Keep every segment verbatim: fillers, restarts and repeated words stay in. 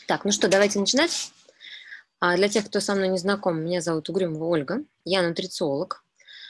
Так, ну что, давайте начинать. А для тех, кто со мной не знаком, меня зовут Угрюмова Ольга, я нутрициолог.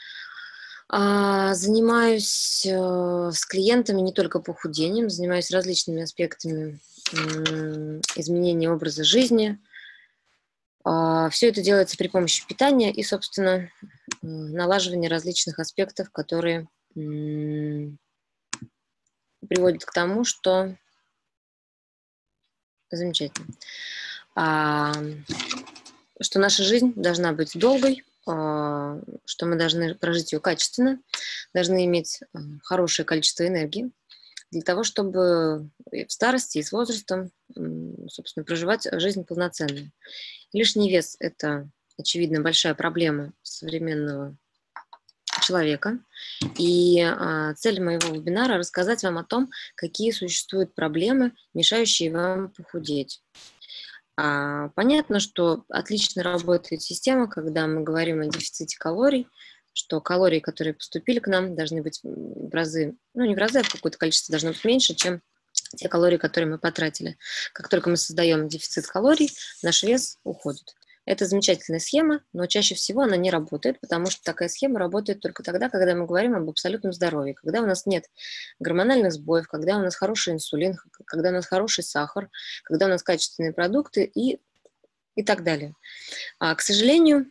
А, Занимаюсь э, с клиентами не только похудением, занимаюсь различными аспектами м, изменения образа жизни. Все это делается при помощи питания и, собственно, м, налаживания различных аспектов, которые м, приводят к тому, что... Замечательно. А, что наша жизнь должна быть долгой, а, что мы должны прожить ее качественно, должны иметь а, хорошее количество энергии для того, чтобы и в старости, и с возрастом, м, собственно, проживать жизнь полноценную. Лишний вес – это, очевидно, большая проблема современного человека. И а, цель моего вебинара – рассказать вам о том, какие существуют проблемы, мешающие вам похудеть. А, понятно, что отлично работает система, когда мы говорим о дефиците калорий, что калории, которые поступили к нам, должны быть в разы, ну не в разы, а в какое-то количество должно быть меньше, чем те калории, которые мы потратили. Как только мы создаем дефицит калорий, наш вес уходит. Это замечательная схема, но чаще всего она не работает, потому что такая схема работает только тогда, когда мы говорим об абсолютном здоровье, когда у нас нет гормональных сбоев, когда у нас хороший инсулин, когда у нас хороший сахар, когда у нас качественные продукты и, и так далее. А, к сожалению,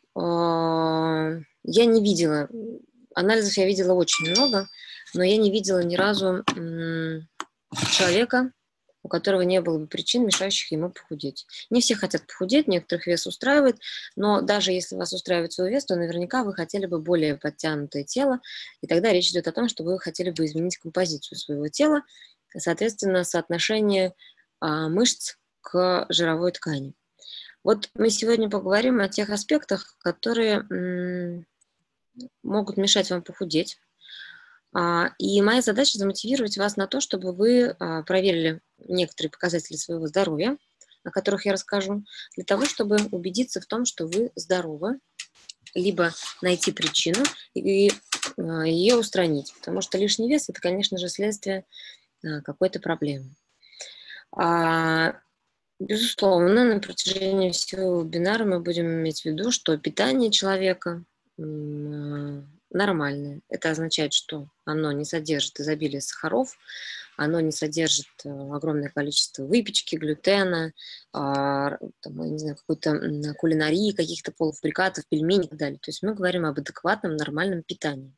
я не видела, анализов я видела очень много, но я не видела ни разу человека, у которого не было бы причин, мешающих ему похудеть. Не все хотят похудеть, некоторых вес устраивает, но даже если вас устраивает свой вес, то наверняка вы хотели бы более подтянутое тело, и тогда речь идет о том, что вы хотели бы изменить композицию своего тела, соответственно, соотношение а, мышц к жировой ткани. Вот мы сегодня поговорим о тех аспектах, которые м, могут мешать вам похудеть. А, и моя задача замотивировать вас на то, чтобы вы а, проверили некоторые показатели своего здоровья, о которых я расскажу, для того, чтобы убедиться в том, что вы здоровы, либо найти причину и а, ее устранить. Потому что лишний вес – это, конечно же, следствие а, какой-то проблемы. А, безусловно, на протяжении всего вебинара мы будем иметь в виду, что питание человека нормальное. Это означает, что оно не содержит изобилие сахаров, оно не содержит огромное количество выпечки, глютена, там, я не знаю, какой-то кулинарии, каких-то полуфабрикатов, пельменей и так далее. То есть мы говорим об адекватном, нормальном питании.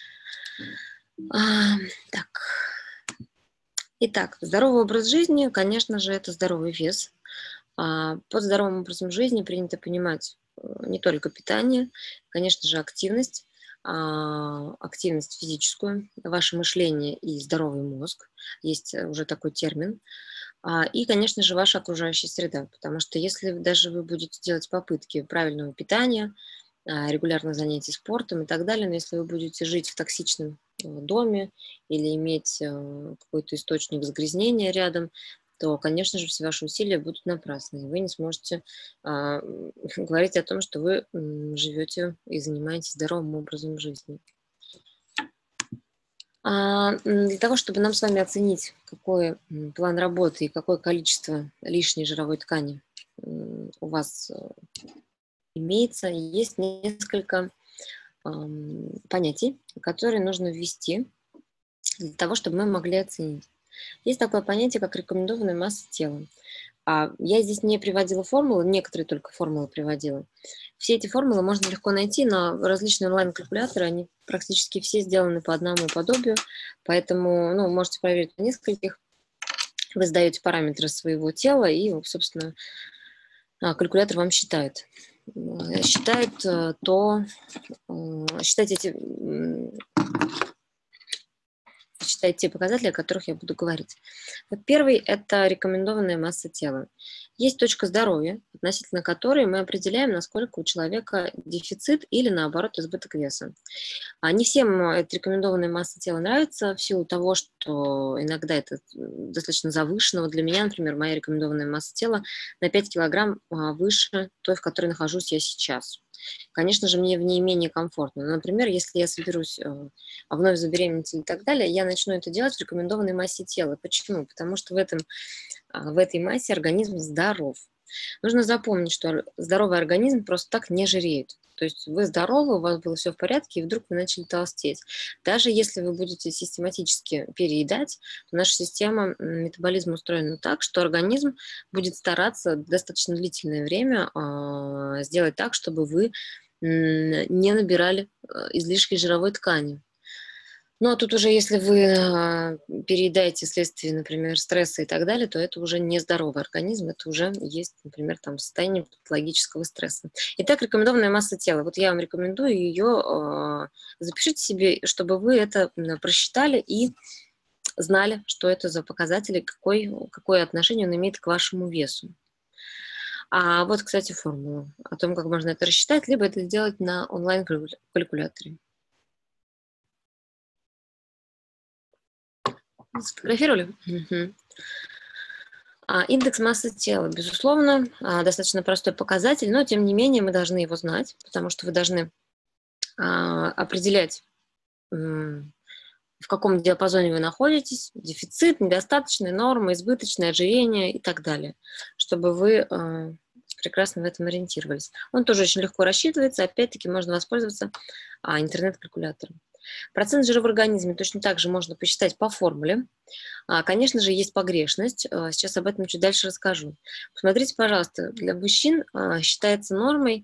А, так. Итак, здоровый образ жизни, конечно же, это здоровый вес. А под здоровым образом жизни принято понимать не только питание, конечно же, активность, активность физическую, ваше мышление и здоровый мозг. Есть уже такой термин. И, конечно же, ваша окружающая среда, потому что если даже вы будете делать попытки правильного питания, регулярных занятий спортом и так далее, но если вы будете жить в токсичном доме или иметь какой-то источник загрязнения рядом, то, конечно же, все ваши усилия будут напрасны, и вы не сможете а, говорить о том, что вы м, живете и занимаетесь здоровым образом жизни. А, для того, чтобы нам с вами оценить, какой план работы и какое количество лишней жировой ткани у вас имеется, есть несколько э, понятий, которые нужно ввести для того, чтобы мы могли оценить. Есть такое понятие, как рекомендованная масса тела. А я здесь не приводила формулы, некоторые только формулы приводила. Все эти формулы можно легко найти, но различные онлайн-калькуляторы, они практически все сделаны по одному подобию, поэтому ну, можете проверить на нескольких. Вы задаете параметры своего тела, и, собственно, калькулятор вам считает. Считает то, считать эти считать те показатели, о которых я буду говорить. Вот первый – это рекомендованная масса тела. Есть точка здоровья, относительно которой мы определяем, насколько у человека дефицит или, наоборот, избыток веса. А не всем эта рекомендованная масса тела нравится в силу того, что иногда это достаточно завышено. Вот для меня, например, моя рекомендованная масса тела на пять килограмм выше той, в которой нахожусь я сейчас. конечно же, мне в ней менее комфортно. Например, если я соберусь э, вновь забеременеть и так далее, я начну это делать в рекомендованной массе тела. Почему? Потому что в, этом, а, в этой массе организм здоров. Нужно запомнить, что здоровый организм просто так не жиреет. То есть вы здоровы, у вас было все в порядке, и вдруг вы начали толстеть. Даже если вы будете систематически переедать, то наша система метаболизма устроена так, что организм будет стараться достаточно длительное время э, сделать так, чтобы вы э, не набирали э, излишки жировой ткани. Ну, а тут уже, если вы э, переедаете вследствие, например, стресса и так далее, то это уже не здоровый организм, это уже есть, например, там состояние патологического стресса. Итак, рекомендованная масса тела. Вот я вам рекомендую ее, э, запишите себе, чтобы вы это просчитали и знали, что это за показатели, какой, какое отношение он имеет к вашему весу. А вот, кстати, формула о том, как можно это рассчитать, либо это сделать на онлайн-калькуляторе. Сфотографировали? Угу. А, индекс массы тела, безусловно, а, достаточно простой показатель, но тем не менее мы должны его знать, потому что вы должны а, определять, м, в каком диапазоне вы находитесь, дефицит, недостаточная норма, избыточное ожирение и так далее, чтобы вы а, прекрасно в этом ориентировались. Он тоже очень легко рассчитывается, опять-таки можно воспользоваться а, интернет-калькулятором. Процент жира в организме точно так же можно посчитать по формуле. А, Конечно же, есть погрешность. А, Сейчас об этом чуть дальше расскажу. Посмотрите, пожалуйста, для мужчин а, считается нормой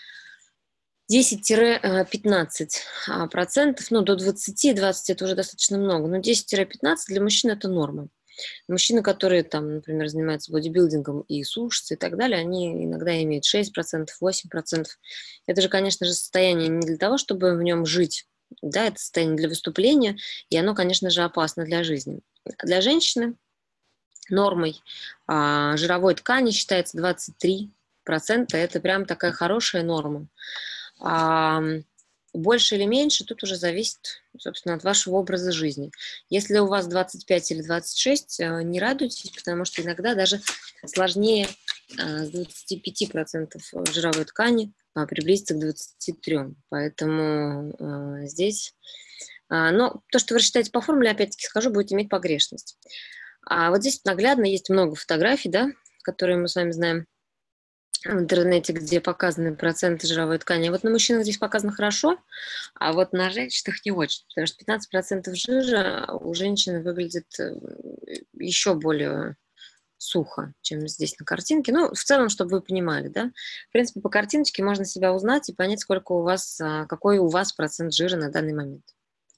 десять-пятнадцать а, процентов, ну, до двадцати, двадцать это уже достаточно много, но десять-пятнадцать для мужчин это норма. Мужчины, которые там, например, занимаются бодибилдингом и сушатся и так далее, они иногда имеют шесть процентов, восемь процентов. Это же, конечно же, состояние не для того, чтобы в нем жить, да, это состояние для выступления, и оно, конечно же, опасно для жизни. Для женщины нормой а, жировой ткани считается двадцать три процента, это прям такая хорошая норма. А, больше или меньше, тут уже зависит, собственно, от вашего образа жизни. Если у вас двадцать пять или двадцать шесть, не радуйтесь, потому что иногда даже сложнее с двадцати пяти процентов жировой ткани приблизиться к двадцати трём. Поэтому здесь... Но то, что вы рассчитаете по формуле, опять-таки скажу, будет иметь погрешность. А вот здесь наглядно есть много фотографий, да, которые мы с вами знаем в интернете, где показаны проценты жировой ткани. Вот на мужчинах здесь показано хорошо, а вот на женщинах не очень, потому что пятнадцать процентов жира у женщины выглядит еще более сухо, чем здесь на картинке. Ну, в целом, чтобы вы понимали, да. В принципе, по картиночке можно себя узнать и понять, сколько у вас, какой у вас процент жира на данный момент.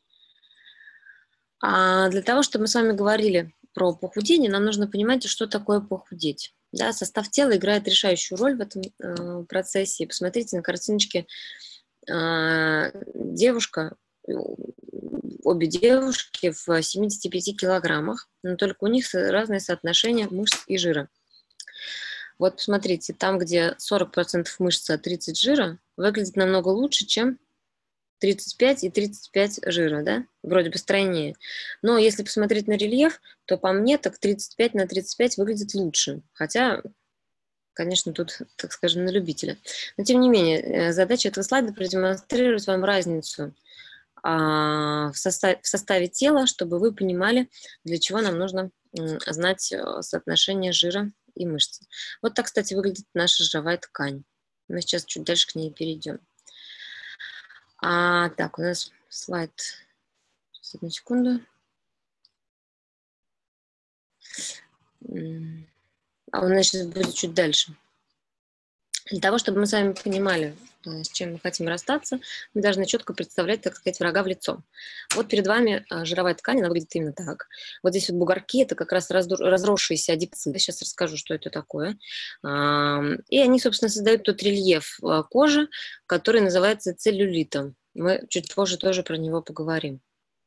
А для того, чтобы мы с вами говорили про похудение, нам нужно понимать, что такое похудеть. Да, состав тела играет решающую роль в этом э, процессе. Посмотрите на картиночке. Э, девушка, обе девушки в семидесяти пяти килограммах, но только у них разное соотношение мышц и жира. Вот посмотрите, там, где сорок процентов мышц, а тридцать жира, выглядит намного лучше, чем тридцать пять и тридцать пять жира, да, вроде бы стройнее. Но если посмотреть на рельеф, то по мне так тридцать пять на тридцать пять выглядит лучше. Хотя, конечно, тут, так скажем, на любителя. Но тем не менее, задача этого слайда продемонстрировать вам разницу а, в, состав, в составе тела, чтобы вы понимали, для чего нам нужно знать соотношение жира и мышц. Вот так, кстати, выглядит наша жировая ткань. Мы сейчас чуть дальше к ней перейдем. А, так, у нас слайд. Сейчас, одну секунду. А у нас сейчас будет чуть дальше. Для того, чтобы мы с вами понимали, с чем мы хотим расстаться, мы должны четко представлять, так сказать, врага в лицо. Вот перед вами жировая ткань, она выглядит именно так. Вот здесь вот бугорки, это как раз разросшиеся адипоциты. Сейчас расскажу, что это такое. И они, собственно, создают тот рельеф кожи, который называется целлюлитом. Мы чуть позже тоже про него поговорим.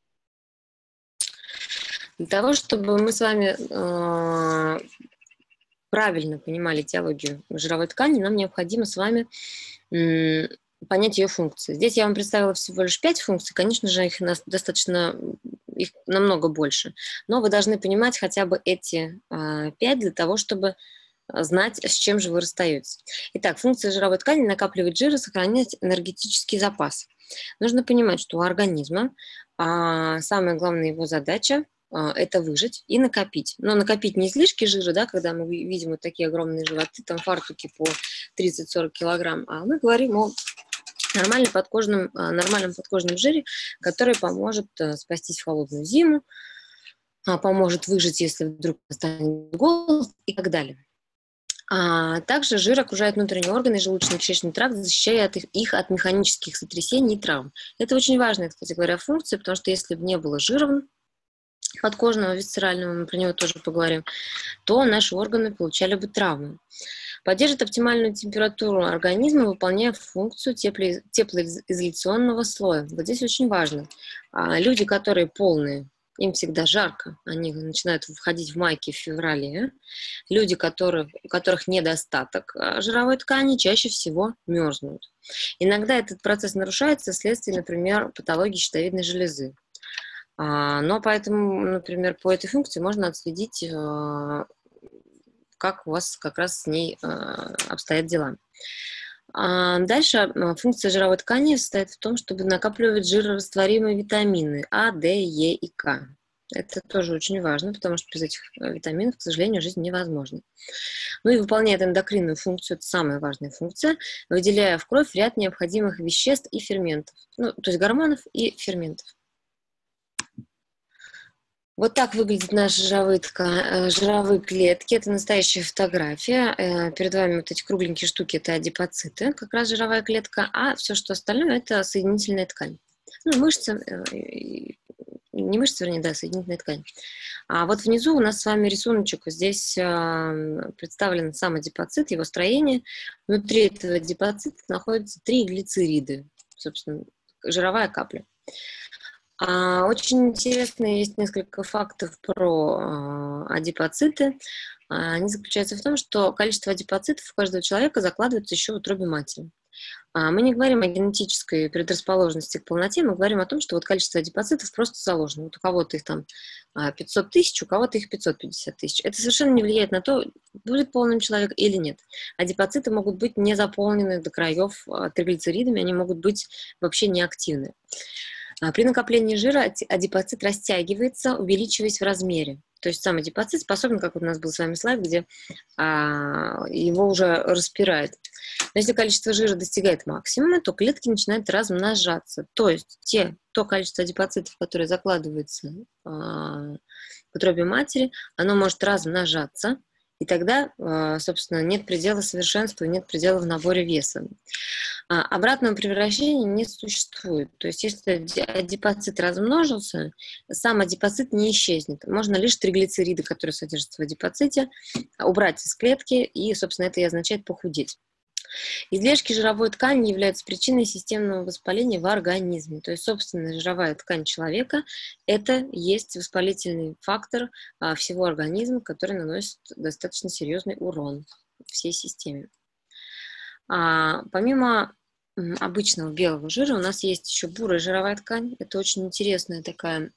Для того, чтобы мы с вами э, правильно понимали теологию жировой ткани, нам необходимо с вами э, понять ее функции. Здесь я вам представила всего лишь пять функций, конечно же, их нас достаточно, их намного больше, но вы должны понимать хотя бы эти э, пять для того, чтобы знать, с чем же вы расстаетесь. Итак, функция жировой ткани – накапливать жир и сохранять энергетический запас. Нужно понимать, что у организма а, самая главная его задача а, – это выжить и накопить. Но накопить не излишки жира, да, когда мы видим вот такие огромные животы, там фартуки по тридцать-сорок килограмм, а мы говорим о нормальном подкожном, нормальном подкожном жире, который поможет спастись в холодную зиму, поможет выжить, если вдруг станет голод и так далее. А также жир окружает внутренние органы и желудочно-кишечный тракт, защищая от их, их от механических сотрясений и травм. Это очень важная, кстати говоря, функция, потому что если бы не было жира подкожного, висцерального, мы про него тоже поговорим, то наши органы получали бы травмы. Поддерживает оптимальную температуру организма, выполняя функцию тепло- теплоизоляционного слоя. Вот здесь очень важно. А люди, которые полные, им всегда жарко, они начинают входить в майки в феврале. Люди, которые, у которых недостаток жировой ткани, чаще всего мерзнут. Иногда этот процесс нарушается вследствие, например, патологии щитовидной железы. Но поэтому, например, по этой функции можно отследить, как у вас как раз с ней обстоят дела. Дальше функция жировой ткани состоит в том, чтобы накапливать жирорастворимые витамины А, Д, Е и К. Это тоже очень важно, потому что без этих витаминов, к сожалению, жизнь невозможна. Ну и выполняет эндокринную функцию, это самая важная функция, выделяя в кровь ряд необходимых веществ и ферментов, ну, то есть гормонов и ферментов. Вот так выглядят наши жировые, ткани, жировые клетки. Это настоящая фотография. Перед вами вот эти кругленькие штуки – это адипоциты, как раз жировая клетка, а все, что остальное – это соединительная ткань. Ну, мышцы, не мышцы, вернее, да, соединительная ткань. А вот внизу у нас с вами рисуночек. Здесь представлен сам адипоцит, его строение. Внутри этого адипоцита находятся три глицериды, собственно, жировая капля. А, очень интересно, есть несколько фактов про а, адипоциты. А, они заключаются в том, что количество адипоцитов у каждого человека закладывается еще в утробе матери. А, мы не говорим о генетической предрасположенности к полноте, мы говорим о том, что вот количество адипоцитов просто заложено. Вот у кого-то их там пятьсот тысяч, у кого-то их пятьсот пятьдесят тысяч. Это совершенно не влияет на то, будет полным человек или нет. Адипоциты могут быть не заполнены до краев триглицеридами, они могут быть вообще неактивны. При накоплении жира адипоцит растягивается, увеличиваясь в размере. То есть сам адипоцит способен, как вот у нас был с вами слайд, где а, его уже распирает. Но если количество жира достигает максимума, то клетки начинают размножаться. То есть те, то количество адипоцитов, которое закладывается а, в утробе матери, оно может размножаться. И тогда, собственно, нет предела совершенству, нет предела в наборе веса. Обратного превращения не существует. То есть, если адипоцит размножился, сам адипоцит не исчезнет. Можно лишь триглицериды, которые содержатся в адипоците, убрать из клетки, и, собственно, это и означает похудеть. Излишки жировой ткани являются причиной системного воспаления в организме. То есть, собственно, жировая ткань человека – это есть воспалительный фактор всего организма, который наносит достаточно серьезный урон всей системе. А, помимо обычного белого жира у нас есть еще бурая жировая ткань. Это очень интересная такая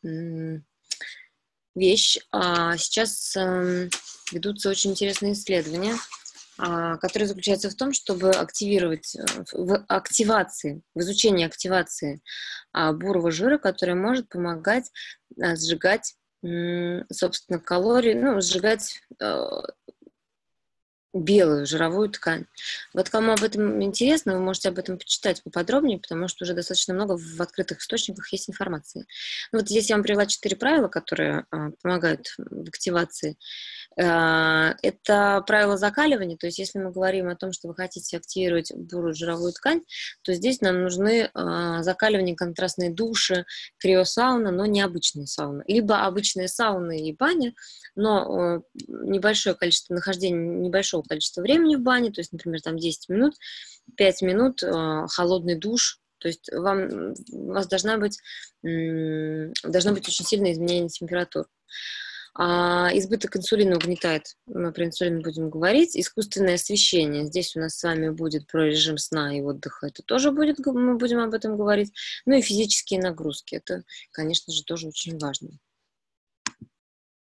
вещь. А сейчас ведутся очень интересные исследования, который заключается в том, чтобы активировать в активации, в изучении активации бурого жира, который может помогать сжигать, собственно, калории, ну, сжигать белую жировую ткань. Вот кому об этом интересно, вы можете об этом почитать поподробнее, потому что уже достаточно много в открытых источниках есть информации. Ну, вот здесь я вам привела четыре правила, которые а, помогают в активации. А, это правило закаливания, то есть если мы говорим о том, что вы хотите активировать бурую жировую ткань, то здесь нам нужны а, закаливания, контрастные души, криосауна, но не обычные сауны. Либо обычные сауны и баня, но а, небольшое количество нахождения, небольшого количества времени в бане, то есть, например, там десять минут, пять минут, э, холодный душ, то есть вам, у вас должна быть, должно быть очень сильное изменение температуры. А, избыток инсулина угнетает, мы про инсулин будем говорить. Искусственное освещение, здесь у нас с вами будет про режим сна и отдыха, это тоже будет, мы будем об этом говорить. Ну и физические нагрузки, это, конечно же, тоже очень важно.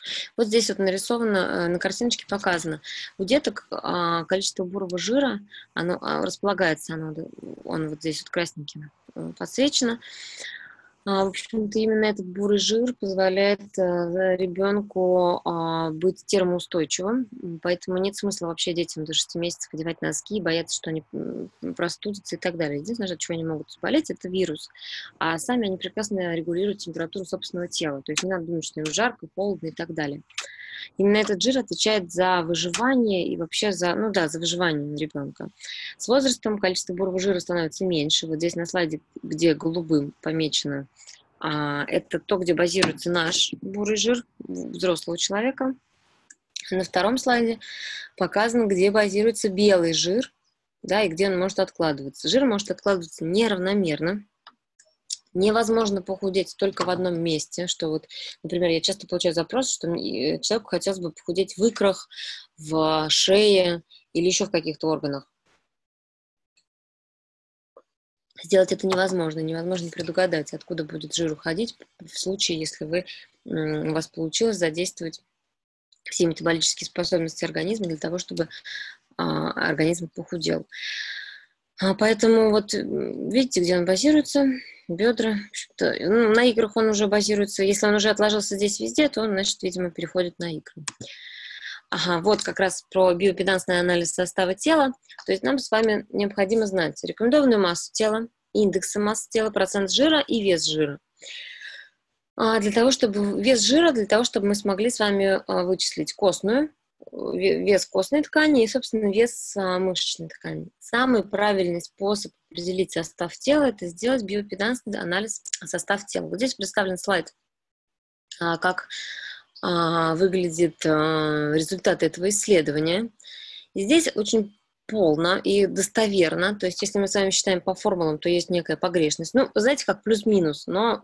Вот здесь вот нарисовано, на картиночке показано. У деток а, количество бурого жира, оно а, располагается, оно, он вот здесь вот красненьким подсвечено. А, в общем-то, именно этот бурый жир позволяет а, ребенку а, быть термоустойчивым, поэтому нет смысла вообще детям до шести месяцев одевать носки и бояться, что они простудятся и так далее. Единственное, от чего они могут заболеть, это вирус. А сами они прекрасно регулируют температуру собственного тела. То есть не надо думать, что им жарко, холодно и так далее. Именно этот жир отвечает за выживание и вообще за, ну да, за выживание ребенка. С возрастом количество бурого жира становится меньше. Вот здесь на слайде, где голубым помечено, а, это то, где базируется наш бурый жир взрослого человека. На втором слайде показано, где базируется белый жир, да, и где он может откладываться. Жир может откладываться неравномерно. Невозможно похудеть только в одном месте, что вот, например, я часто получаю запрос, что человеку хотелось бы похудеть в икрах, в шее или еще в каких-то органах. Сделать это невозможно, невозможно предугадать, откуда будет жир уходить в случае, если вы, у вас получилось задействовать все метаболические способности организма для того, чтобы а, организм похудел. А, поэтому вот видите, где он базируется? Бедра. Ну, на икрах он уже базируется. Если он уже отложился здесь везде, то он, значит, видимо, переходит на икры. Ага, вот как раз про биопедансный анализ состава тела. То есть нам с вами необходимо знать рекомендованную массу тела, индексы массы тела, процент жира и вес жира. А для того, чтобы вес жира, для того, чтобы мы смогли с вами вычислить костную, вес костной ткани и, собственно, вес мышечной ткани. Самый правильный способ определить состав тела – это сделать биопедансный анализ состава тела. Вот здесь представлен слайд, как выглядит результат этого исследования. И здесь очень полно и достоверно. То есть, если мы с вами считаем по формулам, то есть некая погрешность. Ну, знаете, как плюс-минус, но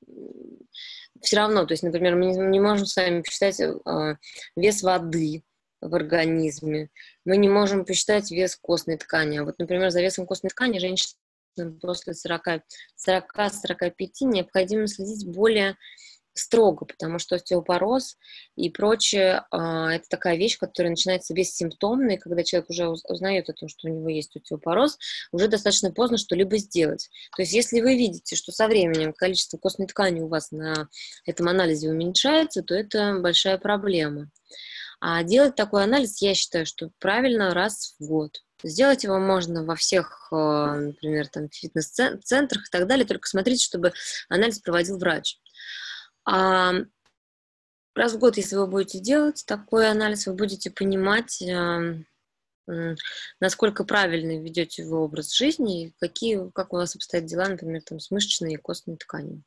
все равно, то есть, например, мы не можем с вами посчитать э, вес воды в организме, мы не можем посчитать вес костной ткани. А вот, например, за весом костной ткани женщинам после сорока-сорока пяти необходимо следить более строго, потому что остеопороз и прочее э, это такая вещь, которая начинается бессимптомно, и когда человек уже узнает о том, что у него есть остеопороз, уже достаточно поздно что-либо сделать. То есть если вы видите, что со временем количество костной ткани у вас на этом анализе уменьшается, то это большая проблема. А делать такой анализ, я считаю, что правильно раз в год. Сделать его можно во всех, например, там, фитнес-центрах и так далее, только смотрите, чтобы анализ проводил врач. А раз в год, если вы будете делать такой анализ, вы будете понимать, насколько правильно ведете вы образ жизни и какие, как у вас обстоят дела, например, там, с мышечной и костной тканью.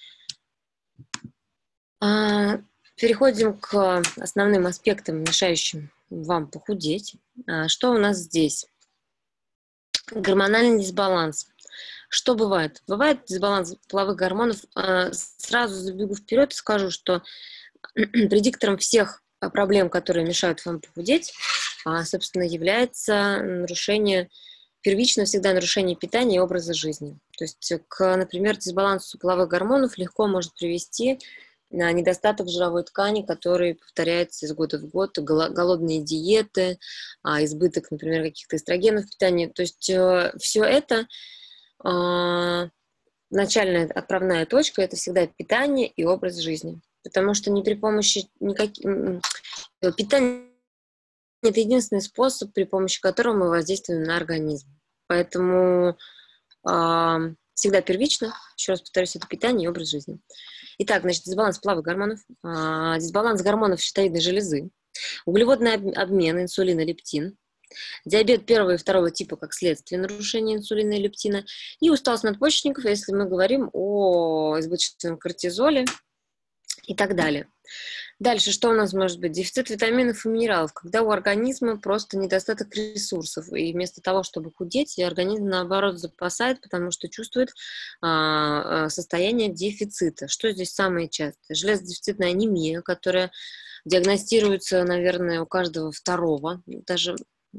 А, переходим к основным аспектам, мешающим вам похудеть. А, что у нас здесь? Гормональный дисбаланс. Что бывает? Бывает дисбаланс половых гормонов. Сразу забегу вперед и скажу, что предиктором всех проблем, которые мешают вам похудеть, собственно, является нарушение, первично всегда нарушение питания и образа жизни. То есть, к, например, дисбалансу половых гормонов легко может привести недостаток жировой ткани, который повторяется из года в год, голодные диеты, избыток, например, каких-то эстрогенов в питании. То есть все это начальная отправная точка – это всегда питание и образ жизни. Потому что не при помощи никаких... Питание – это единственный способ, при помощи которого мы воздействуем на организм. Поэтому э, всегда первично, еще раз повторюсь, это питание и образ жизни. Итак, значит, дисбаланс половых гормонов, э, дисбаланс гормонов щитовидной железы, углеводный обмен, инсулин и лептин, диабет первого и второго типа как следствие нарушения инсулина и лептина, и усталость надпочечников, если мы говорим о избыточном кортизоле и так далее. Дальше, что у нас может быть? Дефицит витаминов и минералов, когда у организма просто недостаток ресурсов, и вместо того, чтобы худеть, организм, наоборот, запасает, потому что чувствует а, состояние дефицита. Что здесь самое частое? Железодефицитная анемия, которая диагностируется, наверное, у каждого второго, даже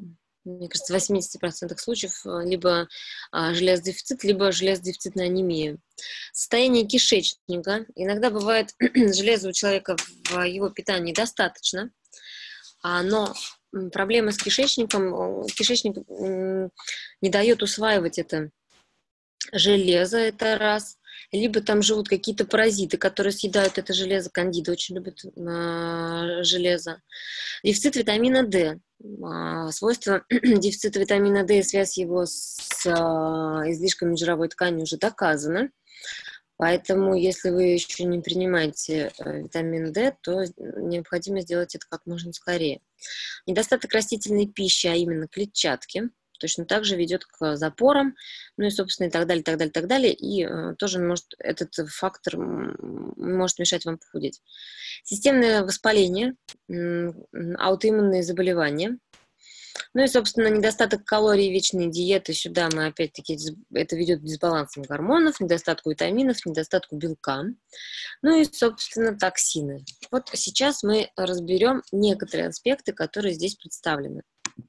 мне кажется, в восьмидесяти процентах случаев либо железодефицит, либо железодефицитная анемия. Состояние кишечника. Иногда бывает, железа у человека в его питании достаточно, но проблема с кишечником, кишечник не дает усваивать это железо, это раз. Либо там живут какие-то паразиты, которые съедают это железо. Кандида очень любит э, железо. Дефицит витамина D. Э, свойство дефицита витамина D и связь его с э, излишками жировой ткани уже доказаны. Поэтому, если вы еще не принимаете э, витамин D, то необходимо сделать это как можно скорее. Недостаток растительной пищи, а именно клетчатки, точно так же ведет к запорам, ну и, собственно, и так далее, так далее, так далее. И э, тоже может, этот фактор может мешать вам похудеть. Системное воспаление, э, аутоиммунные заболевания. Ну и, собственно, недостаток калорий, вечные диеты. Сюда мы, опять-таки, это ведет к дисбалансам гормонов, недостатку витаминов, недостатку белка. Ну и, собственно, токсины. Вот сейчас мы разберем некоторые аспекты, которые здесь представлены.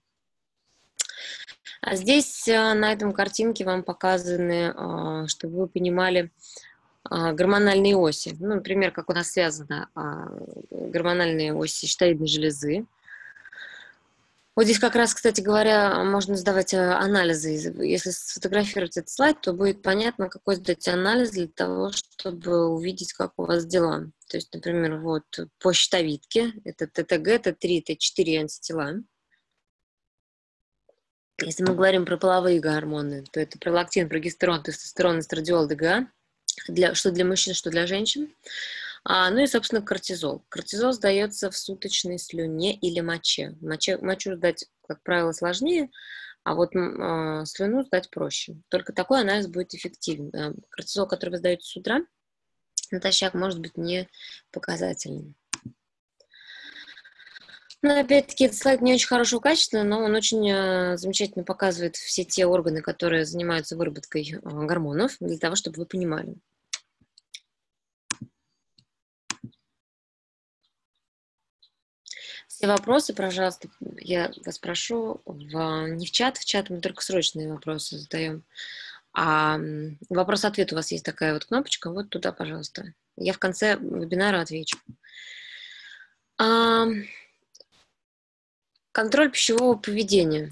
А здесь на этом картинке вам показаны, чтобы вы понимали, гормональные оси. Ну, например, как у нас связаны гормональные оси щитовидной железы. Вот здесь как раз, кстати говоря, можно сдавать анализы. Если сфотографировать этот слайд, то будет понятно, какой сдать анализ для того, чтобы увидеть, как у вас дела. То есть, например, вот по щитовидке это ТТГ, Т3, Т4 антитела. Если мы говорим про половые гормоны, то это пролактин, прогестерон, тестостерон, эстрадиол, ДГА, для, что для мужчин, что для женщин. А, ну и, собственно, кортизол. Кортизол сдается в суточной слюне или моче. Моче мочу сдать, как правило, сложнее, а вот э, слюну сдать проще. Только такой анализ будет эффективен. Кортизол, который вы сдаете с утра, натощак, может быть не показательным. Ну, опять-таки, этот слайд не очень хорошего качества, но он очень э, замечательно показывает все те органы, которые занимаются выработкой э, гормонов, для того, чтобы вы понимали. Все вопросы, пожалуйста, я вас прошу, в, не в чат, в чат мы только срочные вопросы задаем, а вопрос-ответ у вас есть такая вот кнопочка, вот туда, пожалуйста. Я в конце вебинара отвечу. А, контроль пищевого поведения.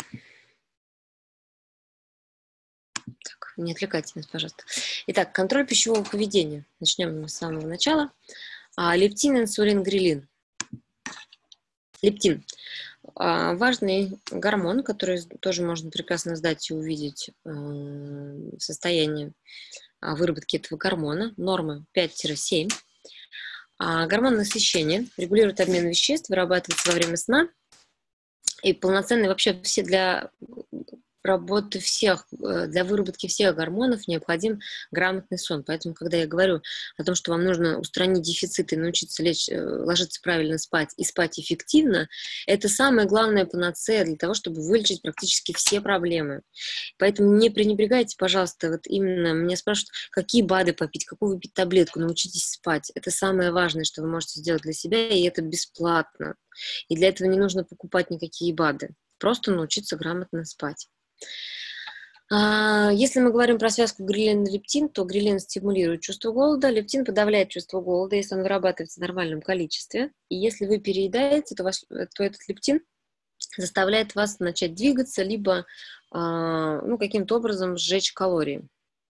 Так, не отвлекайте нас, пожалуйста. Итак, контроль пищевого поведения. Начнем мы с самого начала. А, лептин, инсулин, грелин. Лептин. А, важный гормон, который тоже можно прекрасно сдать и увидеть э, состояние выработки этого гормона. Норма пять-семь. А, гормон насыщения регулирует обмен веществ, вырабатывается во время сна. И полноценный вообще все для работы всех, для выработки всех гормонов необходим грамотный сон. Поэтому, когда я говорю о том, что вам нужно устранить дефициты, научиться лечь, ложиться правильно спать и спать эффективно, это самое главное панацея для того, чтобы вылечить практически все проблемы. Поэтому не пренебрегайте, пожалуйста, вот именно меня спрашивают, какие БАДы попить, какую выпить таблетку, научитесь спать. Это самое важное, что вы можете сделать для себя, и это бесплатно. И для этого не нужно покупать никакие БАДы. Просто научиться грамотно спать. Если мы говорим про связку грелин и лептин, то грелин стимулирует чувство голода, лептин подавляет чувство голода, если он вырабатывается в нормальном количестве. И если вы переедаете, то, ваш, то этот лептин заставляет вас начать двигаться, либо ну, каким-то образом сжечь калории.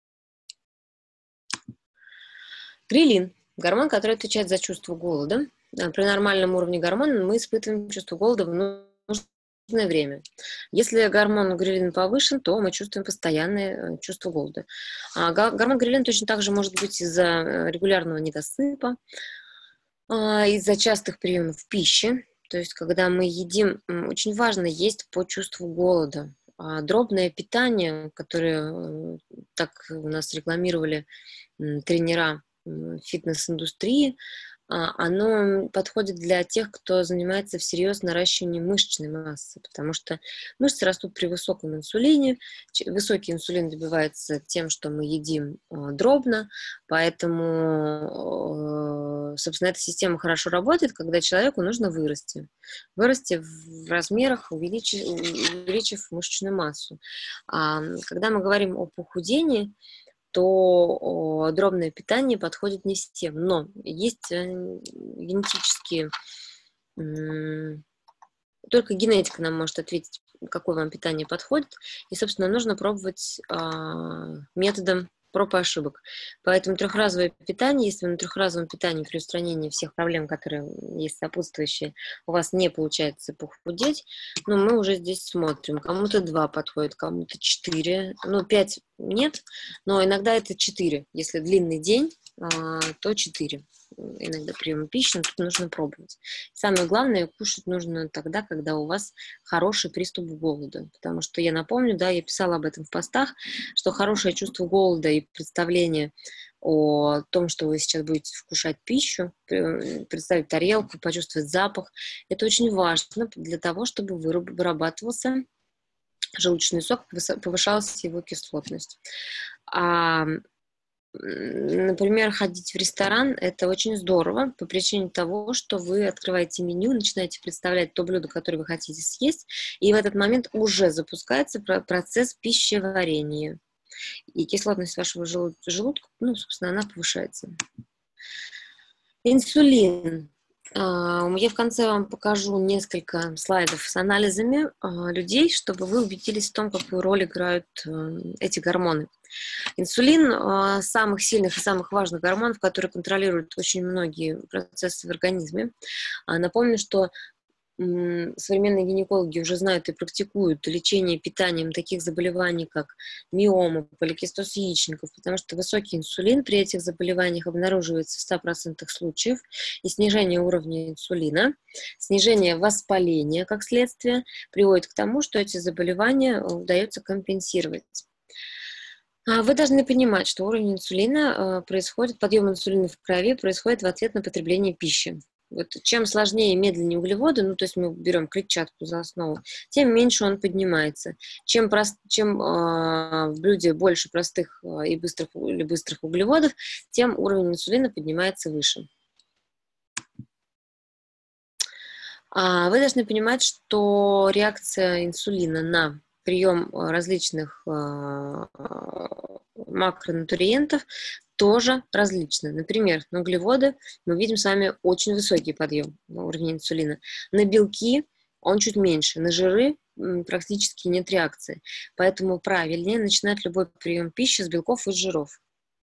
Грелин – гормон, который отвечает за чувство голода. При нормальном уровне гормона мы испытываем чувство голода в нужное время. Если гормон грелин повышен, то мы чувствуем постоянное чувство голода. А гормон грелин точно так же может быть из-за регулярного недосыпа, из-за частых приемов пищи. То есть, когда мы едим, очень важно есть по чувству голода. А дробное питание, которое так у нас рекламировали тренера фитнес-индустрии, оно подходит для тех, кто занимается всерьез наращиванием мышечной массы, потому что мышцы растут при высоком инсулине. Высокий инсулин добивается тем, что мы едим дробно, поэтому, собственно, эта система хорошо работает, когда человеку нужно вырасти. Вырасти в размерах, увеличив, увеличив мышечную массу. А когда мы говорим о похудении, то дробное питание подходит не всем. Но есть генетические... Только генетика нам может ответить, какое вам питание подходит. И, собственно, нужно пробовать методом проб и ошибок. Поэтому трехразовое питание, если вы на трехразовом питании при устранении всех проблем, которые есть сопутствующие, у вас не получается похудеть, ну, мы уже здесь смотрим. Кому-то два подходит, кому-то четыре. Ну, пять нет, но иногда это четыре. Если длинный день, то четыре. Иногда прием пищи, но тут нужно пробовать. Самое главное, кушать нужно тогда, когда у вас хороший приступ голода. Потому что я напомню, да, я писала об этом в постах, что хорошее чувство голода и представление о том, что вы сейчас будете вкушать пищу, представить тарелку, почувствовать запах, это очень важно для того, чтобы вырабатывался желудочный сок, повышалась его кислотность. А Например, ходить в ресторан – это очень здорово по причине того, что вы открываете меню, начинаете представлять то блюдо, которое вы хотите съесть, и в этот момент уже запускается процесс пищеварения. И кислотность вашего желудка, ну, собственно, она повышается. Инсулин. Я в конце вам покажу несколько слайдов с анализами людей, чтобы вы убедились в том, какую роль играют эти гормоны. Инсулин – самых сильных и самых важных гормонов, которые контролируют очень многие процессы в организме. Напомню, что современные гинекологи уже знают и практикуют лечение питанием таких заболеваний, как миома, поликистоз яичников, потому что высокий инсулин при этих заболеваниях обнаруживается в ста процентах случаев, и снижение уровня инсулина, снижение воспаления, как следствие, приводит к тому, что эти заболевания удается компенсировать. Вы должны понимать, что уровень инсулина происходит, подъем инсулина в крови происходит в ответ на потребление пищи. Вот чем сложнее и медленнее углеводы, ну, то есть мы берем клетчатку за основу, тем меньше он поднимается. Чем, прост, чем э, в блюде больше простых и быстрых, или быстрых углеводов, тем уровень инсулина поднимается выше. А вы должны понимать, что реакция инсулина на прием различных э, макронутриентов тоже различны. Например, на углеводы мы видим с вами очень высокий подъем на уровне инсулина. На белки он чуть меньше, на жиры практически нет реакции. Поэтому правильнее начинать любой прием пищи с белков и жиров.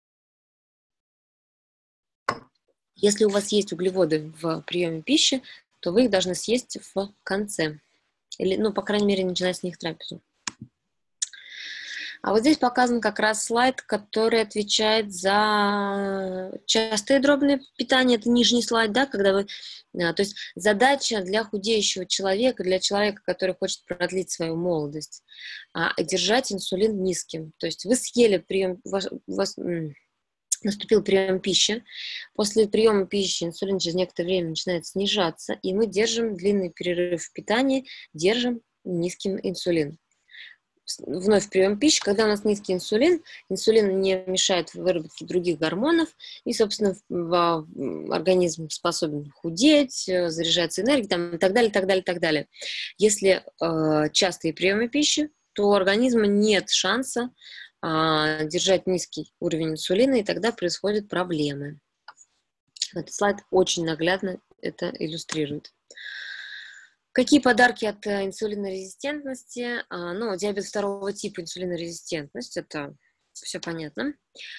Если у вас есть углеводы в приеме пищи, то вы их должны съесть в конце. Или, ну, по крайней мере, начинать с них трапезу. А вот здесь показан как раз слайд, который отвечает за частое дробное питание. Это нижний слайд, да, когда вы... То есть задача для худеющего человека, для человека, который хочет продлить свою молодость, держать инсулин низким. То есть вы съели прием... У вас, у вас наступил прием пищи. После приема пищи инсулин через некоторое время начинает снижаться, и мы держим длинный перерыв в питании, держим низким инсулин. Вновь прием пищи, когда у нас низкий инсулин, инсулин не мешает выработке других гормонов, и, собственно, организм способен худеть, заряжаться энергией, там, и так далее, так далее, так далее. Если э, частые приемы пищи, то у организма нет шанса э, держать низкий уровень инсулина, и тогда происходят проблемы. Этот слайд очень наглядно это иллюстрирует. Какие подарки от инсулинорезистентности? Ну, диабет второго типа, инсулинорезистентность, это все понятно.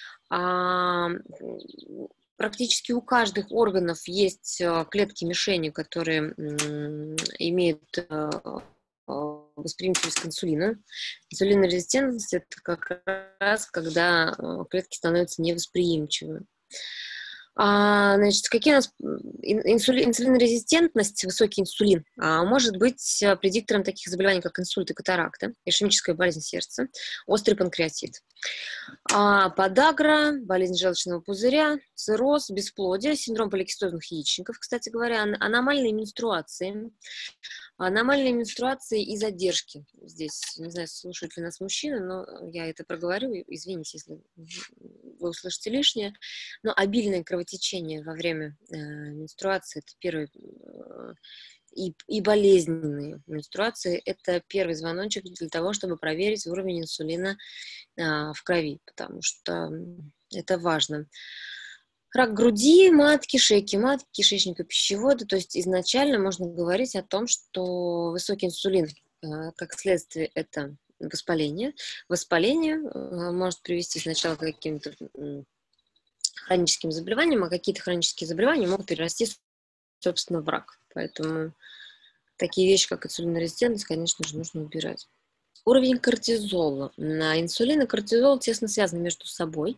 Практически у каждых органов есть клетки-мишени, которые имеют восприимчивость к инсулину. Инсулинорезистентность – это как раз когда клетки становятся невосприимчивы. А, значит, какие у нас инсулин, инсулинорезистентность, высокий инсулин, а, может быть а, предиктором таких заболеваний, как инсульт и катаракта, ишемическая болезнь сердца, острый панкреатит. А, подагра, болезнь желчного пузыря, цирроз, бесплодие, синдром поликистозных яичников, кстати говоря, ан- аномальные менструации, аномальные менструации и задержки. Здесь, не знаю, слушают ли нас мужчины, но я это проговорю. Извините, если вы услышите лишнее. Но обильное кровотечение во время э, менструации – это первый, э, и, и болезненные менструации – это первый звоночек для того, чтобы проверить уровень инсулина э, в крови, потому что это важно. Рак груди, матки, шейки матки, кишечника, пищевода. То есть изначально можно говорить о том, что высокий инсулин, как следствие, это воспаление. Воспаление может привести сначала к каким-то хроническим заболеваниям, а какие-то хронические заболевания могут перерасти, собственно, в рак. Поэтому такие вещи, как инсулинорезистентность, конечно же, нужно убирать. Уровень кортизола. На инсулин и кортизол тесно связаны между собой.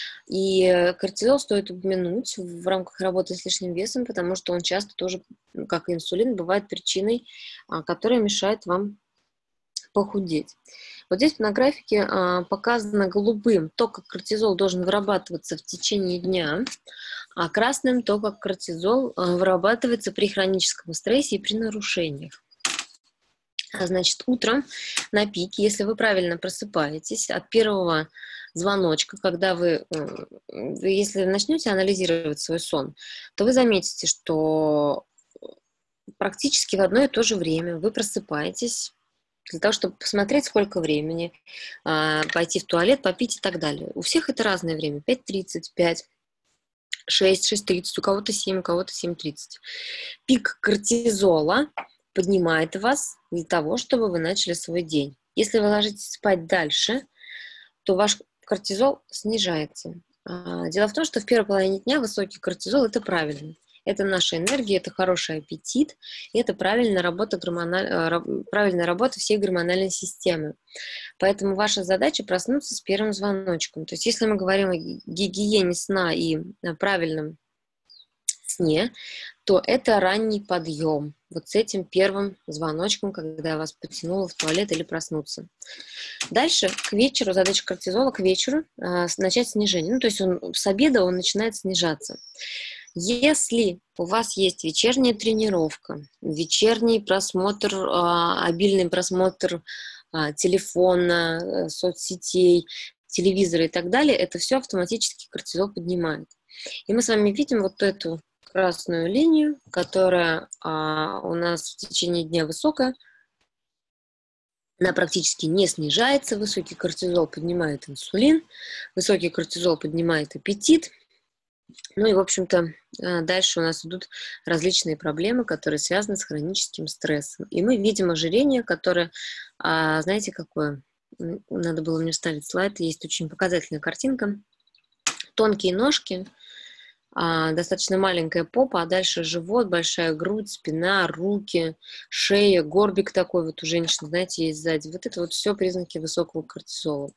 И кортизол стоит упомянуть в рамках работы с лишним весом, потому что он часто тоже, как и инсулин, бывает причиной, которая мешает вам похудеть. Вот здесь на графике показано голубым то, как кортизол должен вырабатываться в течение дня, а красным то, как кортизол вырабатывается при хроническом стрессе и при нарушениях. Значит, утром на пике, если вы правильно просыпаетесь от первого звоночка, когда вы, вы, если начнете анализировать свой сон, то вы заметите, что практически в одно и то же время вы просыпаетесь для того, чтобы посмотреть, сколько времени, пойти в туалет, попить и так далее. У всех это разное время. пять тридцать, пять, шесть, шесть тридцать, у кого-то семь, у кого-то семь тридцать. Пик кортизола поднимает вас для того, чтобы вы начали свой день. Если вы ложитесь спать дальше, то ваш кортизол снижается. Дело в том, что в первой половине дня высокий кортизол – это правильно. Это наша энергия, это хороший аппетит, и это правильная работа, гормональ... правильная работа всей гормональной системы. Поэтому ваша задача проснуться с первым звоночком. То есть если мы говорим о гигиене сна и правильном сне, то это ранний подъем. Вот с этим первым звоночком, когда вас потянуло в туалет или проснуться. Дальше, к вечеру, задача кортизола к вечеру э, начать снижение. Ну, то есть он, с обеда он начинает снижаться. Если у вас есть вечерняя тренировка, вечерний просмотр, э, обильный просмотр э, телефона, э, соцсетей, телевизора и так далее, это все автоматически кортизол поднимает. И мы с вами видим вот эту красную линию, которая а, у нас в течение дня высокая, она практически не снижается, высокий кортизол поднимает инсулин, высокий кортизол поднимает аппетит, ну и, в общем-то, дальше у нас идут различные проблемы, которые связаны с хроническим стрессом. И мы видим ожирение, которое, а, знаете, какое? Надо было мне вставить слайд, есть очень показательная картинка. Тонкие ножки, А, достаточно маленькая попа, а дальше живот, большая грудь, спина, руки, шея, горбик такой вот у женщин, знаете, есть сзади. Вот это вот все признаки высокого кортизола.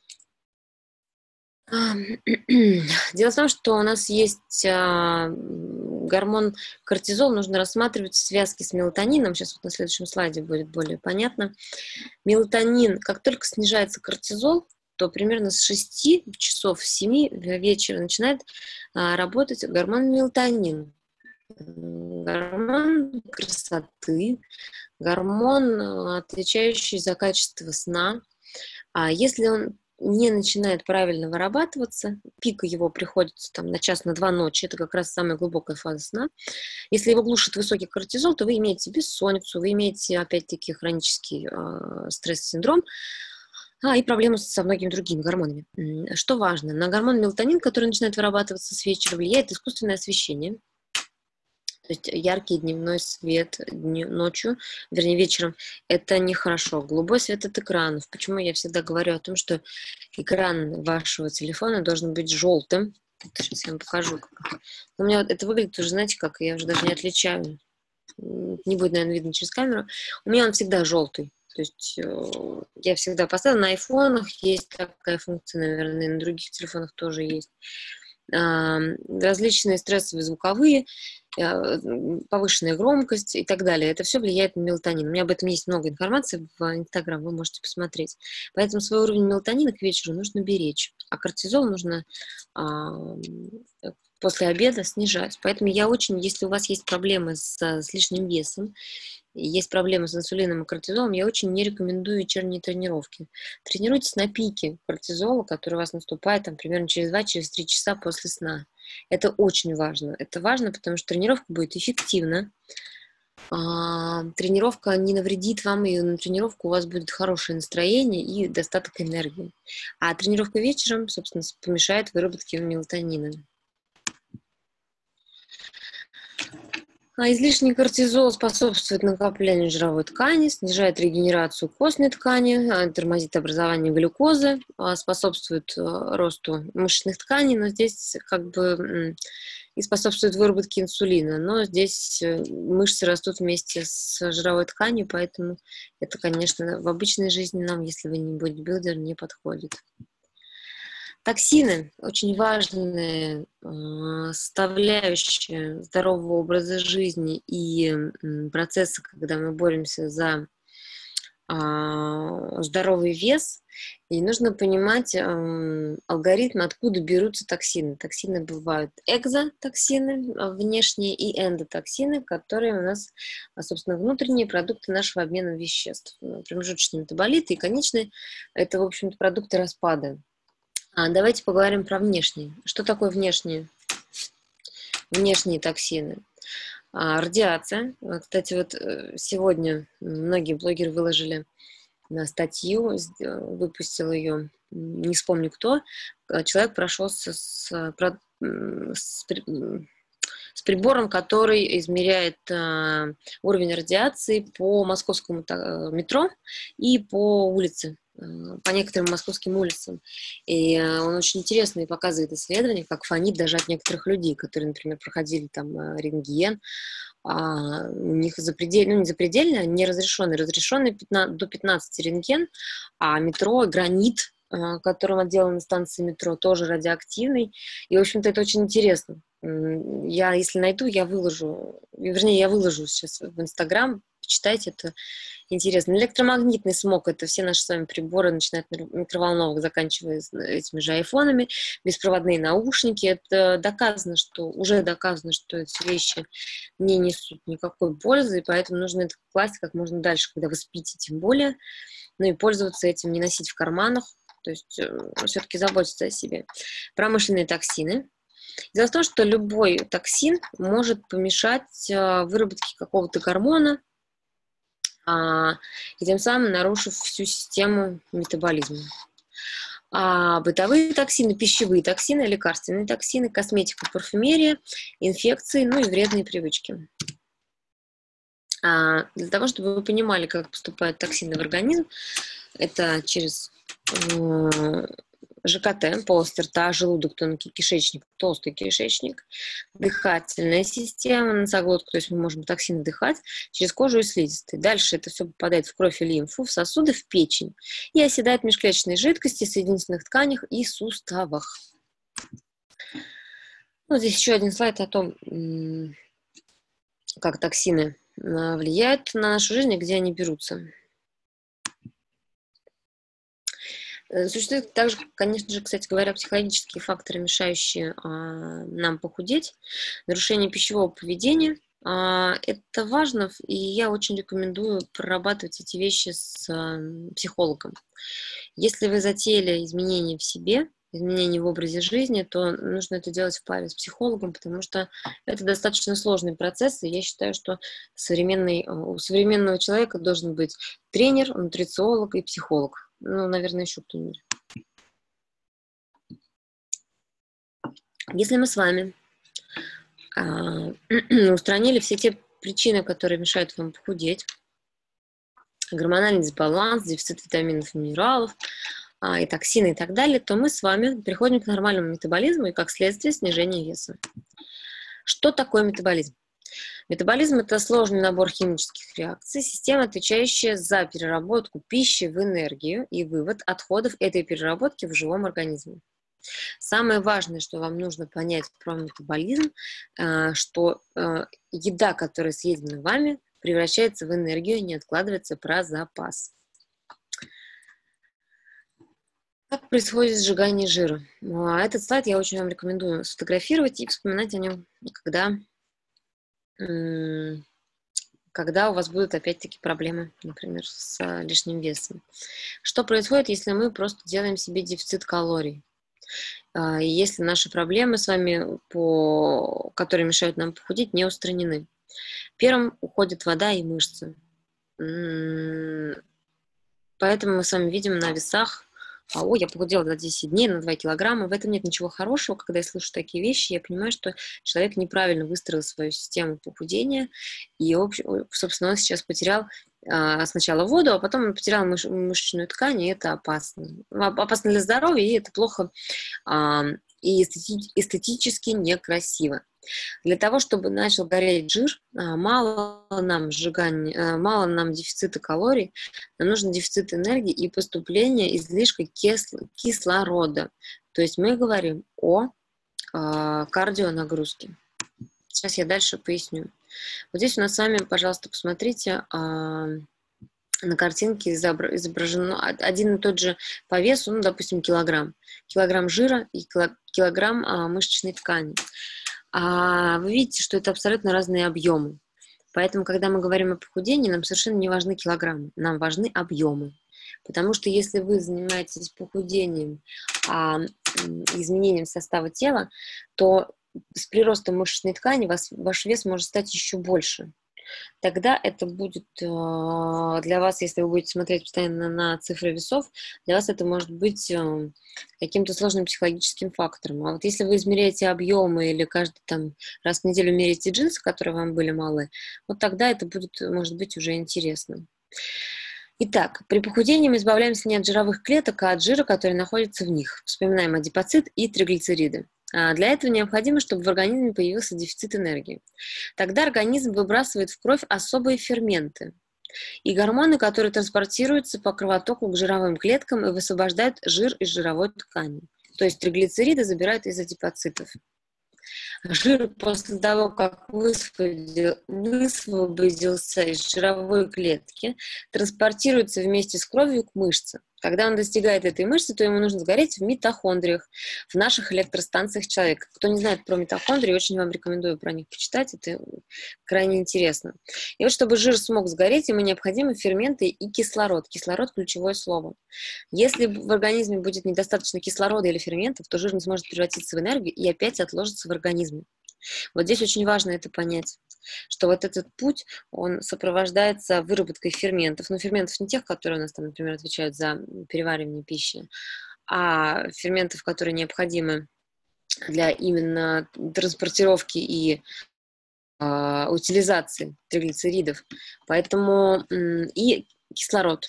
Дело в том, что у нас есть а, гормон кортизол, нужно рассматривать в связке с мелатонином. Сейчас вот на следующем слайде будет более понятно. Мелатонин, как только снижается кортизол, то примерно с шести часов, с семи вечера начинает а, работать гормон мелатонин. Гормон красоты, гормон, отвечающий за качество сна. А если он не начинает правильно вырабатываться, пик его приходится там, на час, на два ночи, это как раз самая глубокая фаза сна. Если его глушит высокий кортизол, то вы имеете бессонницу, вы имеете, опять-таки, хронический э, стресс-синдром, а, и проблемы со многими другими гормонами. Что важно? На гормон мелатонин, который начинает вырабатываться с вечера, влияет искусственное освещение. То есть яркий дневной свет дню, ночью, вернее вечером, это нехорошо. Голубой свет от экранов. Почему я всегда говорю о том, что экран вашего телефона должен быть желтым. Сейчас я вам покажу. У меня это выглядит уже, знаете, как я уже даже не отличаю. Не будет, наверное, видно через камеру. У меня он всегда желтый. То есть э, я всегда поставила. На айфонах есть такая функция, наверное, и на других телефонах тоже есть. различные стрессовые звуковые, повышенная громкость и так далее. Это все влияет на мелатонин. У меня об этом есть много информации в Инстаграм, вы можете посмотреть. Поэтому свой уровень мелатонина к вечеру нужно беречь, а кортизол нужно а, после обеда снижать. Поэтому я очень, если у вас есть проблемы с, с лишним весом, есть проблемы с инсулином и кортизолом, я очень не рекомендую вечерние тренировки. Тренируйтесь на пике кортизола, который у вас наступает там, примерно через два через три часа после сна. Это очень важно. Это важно, потому что тренировка будет эффективна. А, тренировка не навредит вам, и на тренировку у вас будет хорошее настроение и достаток энергии. А тренировка вечером, собственно, помешает выработке мелатонина. А излишний кортизол способствует накоплению жировой ткани, снижает регенерацию костной ткани, тормозит образование глюкозы, способствует росту мышечных тканей, но здесь как бы и способствует выработке инсулина. Но здесь мышцы растут вместе с жировой тканью, поэтому это, конечно, в обычной жизни нам, если вы не бодибилдер, не подходит. Токсины – очень важные составляющие здорового образа жизни и процесса, когда мы боремся за здоровый вес. И нужно понимать алгоритм, откуда берутся токсины. Токсины бывают экзотоксины, внешние, и эндотоксины, которые у нас, собственно, внутренние продукты нашего обмена веществ. Промежуточные метаболиты и конечные – это, в общем-то, продукты распада. А давайте поговорим про внешние. Что такое внешние? Внешние токсины. А, радиация. Кстати, вот сегодня многие блогеры выложили на статью, выпустил ее, не вспомню кто. Человек прошелся с, с, с прибором, который измеряет а, уровень радиации по московскому метро и по улице, по некоторым московским улицам. И он очень интересный показывает исследования, как фонит даже от некоторых людей, которые, например, проходили там рентген. А у них запредельно, ну не запредельно, а неразрешенный, разрешенный до пятнадцати рентген, а метро, гранит, которым отделана станция метро, тоже радиоактивный. И, в общем-то, это очень интересно. Я, если найду, я выложу, вернее, я выложу сейчас в Инстаграм, почитайте, это интересно. Электромагнитный смог – это все наши с вами приборы, начиная от микроволновок, заканчивая этими же айфонами, беспроводные наушники. Это доказано, что, уже доказано, что эти вещи не несут никакой пользы, и поэтому нужно это класть как можно дальше, когда вы спите, тем более. Ну и пользоваться этим, не носить в карманах, то есть все-таки заботиться о себе. Промышленные токсины. Дело в том, что любой токсин может помешать выработке какого-то гормона, и тем самым нарушив всю систему метаболизма. А бытовые токсины, пищевые токсины, лекарственные токсины, косметика, парфюмерия, инфекции, ну и вредные привычки. А для того, чтобы вы понимали, как поступают токсины в организм, это через ЖКТ, полость рта, желудок, тонкий кишечник, толстый кишечник, дыхательная система, носоглотка, то есть мы можем токсины вдыхать через кожу и слизистые. Дальше это все попадает в кровь и лимфу, в сосуды, в печень и оседает в межклеточной жидкости, соединительных тканях и суставах. Вот здесь еще один слайд о том, как токсины влияют на нашу жизнь и где они берутся. Существуют также, конечно же, кстати говоря, психологические факторы, мешающие а, нам похудеть. Нарушение пищевого поведения. А, это важно, и я очень рекомендую прорабатывать эти вещи с а, психологом. Если вы затеяли изменения в себе, изменения в образе жизни, то нужно это делать в паре с психологом, потому что это достаточно сложный процесс, и я считаю, что современный, у современного человека должен быть тренер, нутрициолог и психолог. Ну, наверное, еще кто-нибудь. Если мы с вами а, устранили все те причины, которые мешают вам похудеть, гормональный дисбаланс, дефицит витаминов и минералов, а, и токсины и так далее, то мы с вами приходим к нормальному метаболизму и, как следствие, снижению веса. Что такое метаболизм? Метаболизм – это сложный набор химических реакций, система, отвечающая за переработку пищи в энергию и вывод отходов этой переработки в живом организме. Самое важное, что вам нужно понять про метаболизм, э, что э, еда, которая съедена вами, превращается в энергию и не откладывается про запас. Как происходит сжигание жира? А, Этот слайд я очень вам рекомендую сфотографировать и вспоминать о нем, когда, м, когда у вас будут опять-таки проблемы, например, с а, лишним весом. Что происходит, если мы просто делаем себе дефицит калорий? А, и если наши проблемы с вами, по... которые мешают нам похудеть, не устранены? Первым уходит вода и мышцы. М, Поэтому мы с вами видим на весах: а, ой, я похудела за десять дней на два килограмма. В этом нет ничего хорошего. Когда я слышу такие вещи, я понимаю, что человек неправильно выстроил свою систему похудения, и, общ- о, собственно, он сейчас потерял а, сначала воду, а потом он потерял мыш- мышечную ткань, и это опасно. А- Опасно для здоровья, и это плохо, а, и эстети- эстетически некрасиво. Для того, чтобы начал гореть жир, а, мало нам сжигания, а, мало нам дефицита калорий, нам нужен дефицит энергии и поступление излишка кис- кислорода. То есть мы говорим о а, кардионагрузке. Сейчас я дальше поясню. Вот здесь у нас с вами, пожалуйста, посмотрите, а, на картинке изобра- изображено а- один и тот же по весу, ну, допустим, килограмм. Килограмм жира и кило- килограмм а, мышечной ткани. А вы видите, что это абсолютно разные объемы. Поэтому, когда мы говорим о похудении, нам совершенно не важны килограммы, нам важны объемы. Потому что если вы занимаетесь похудением, а, м, изменением состава тела, то с приростом мышечной ткани вас, ваш вес может стать еще больше. Тогда это будет э, для вас, если вы будете смотреть постоянно на цифры весов, для вас это может быть э, каким-то сложным психологическим фактором. А вот если вы измеряете объемы или каждый там раз в неделю меряете джинсы, которые вам были малы, вот тогда это будет, может быть, уже интересно. Итак, при похудении мы избавляемся не от жировых клеток, а от жира, который находится в них. Вспоминаем адипоцит и триглицериды. А для этого необходимо, чтобы в организме появился дефицит энергии. Тогда организм выбрасывает в кровь особые ферменты и гормоны, которые транспортируются по кровотоку к жировым клеткам и высвобождают жир из жировой ткани. То есть триглицериды забирают из адипоцитов. Жир после того, как высвободил- высвободился из жировой клетки, транспортируется вместе с кровью к мышце. Когда он достигает этой мышцы, то ему нужно сгореть в митохондриях, в наших электростанциях человека. Кто не знает про митохондрии, очень вам рекомендую про них почитать, это крайне интересно. И вот чтобы жир смог сгореть, ему необходимы ферменты и кислород. Кислород – ключевое слово. Если в организме будет недостаточно кислорода или ферментов, то жир не сможет превратиться в энергию и опять отложится в организме. Вот здесь очень важно это понять, что вот этот путь, он сопровождается выработкой ферментов. Но ферментов не тех, которые у нас там, например, отвечают за переваривание пищи, а ферментов, которые необходимы для именно транспортировки и э, утилизации триглицеридов. Поэтому м, и кислород.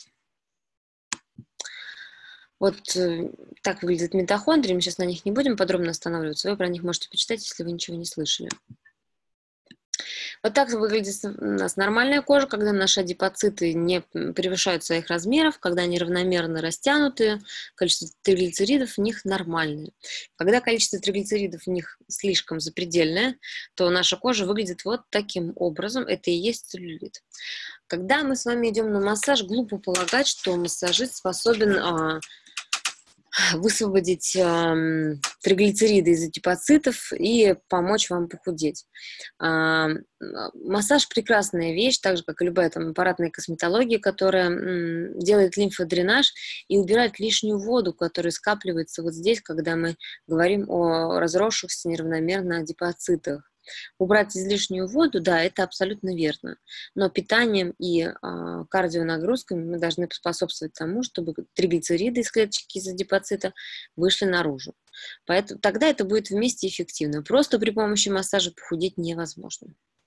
Вот э, так выглядят митохондрии, мы сейчас на них не будем подробно останавливаться, вы про них можете почитать, если вы ничего не слышали. Вот так выглядит у нас нормальная кожа, когда наши адипоциты не превышают своих размеров, когда они равномерно растянуты, количество триглицеридов в них нормальное. Когда количество триглицеридов в них слишком запредельное, то наша кожа выглядит вот таким образом, это и есть целлюлит. Когда мы с вами идем на массаж, глупо полагать, что массажист способен а, высвободить э, триглицериды из адипоцитов и помочь вам похудеть. А, массаж – прекрасная вещь, так же, как и любая там аппаратная косметология, которая м, делает лимфодренаж и убирает лишнюю воду, которая скапливается вот здесь, когда мы говорим о разросшихся неравномерно адипоцитах. Убрать излишнюю воду, да, это абсолютно верно. Но питанием и э, кардионагрузками мы должны способствовать тому, чтобы триглицериды из клеточки из адипоцита вышли наружу. Поэтому тогда это будет вместе эффективно. Просто при помощи массажа похудеть невозможно.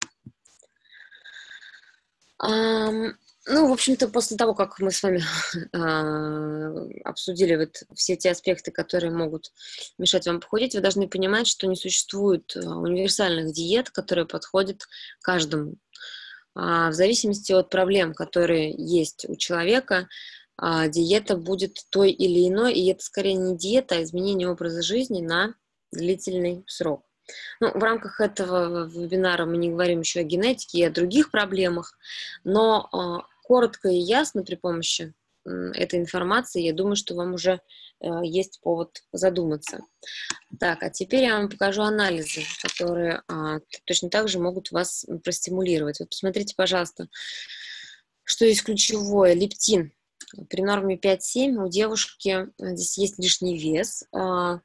Ам, ну, в общем-то, после того, как мы с вами а, обсудили вот все те аспекты, которые могут мешать вам похудеть, вы должны понимать, что не существует а, универсальных диет, которые подходят каждому. А, в зависимости от проблем, которые есть у человека, а, диета будет той или иной, и это скорее не диета, а изменение образа жизни на длительный срок. Ну, в рамках этого вебинара мы не говорим еще о генетике и о других проблемах, но а, коротко и ясно при помощи м, этой информации, я думаю, что вам уже а, есть повод задуматься. Так, а теперь я вам покажу анализы, которые а, точно так же могут вас простимулировать. Вот посмотрите, пожалуйста, что есть ключевое. Лептин. При норме пять-семь у девушки здесь есть лишний вес. А,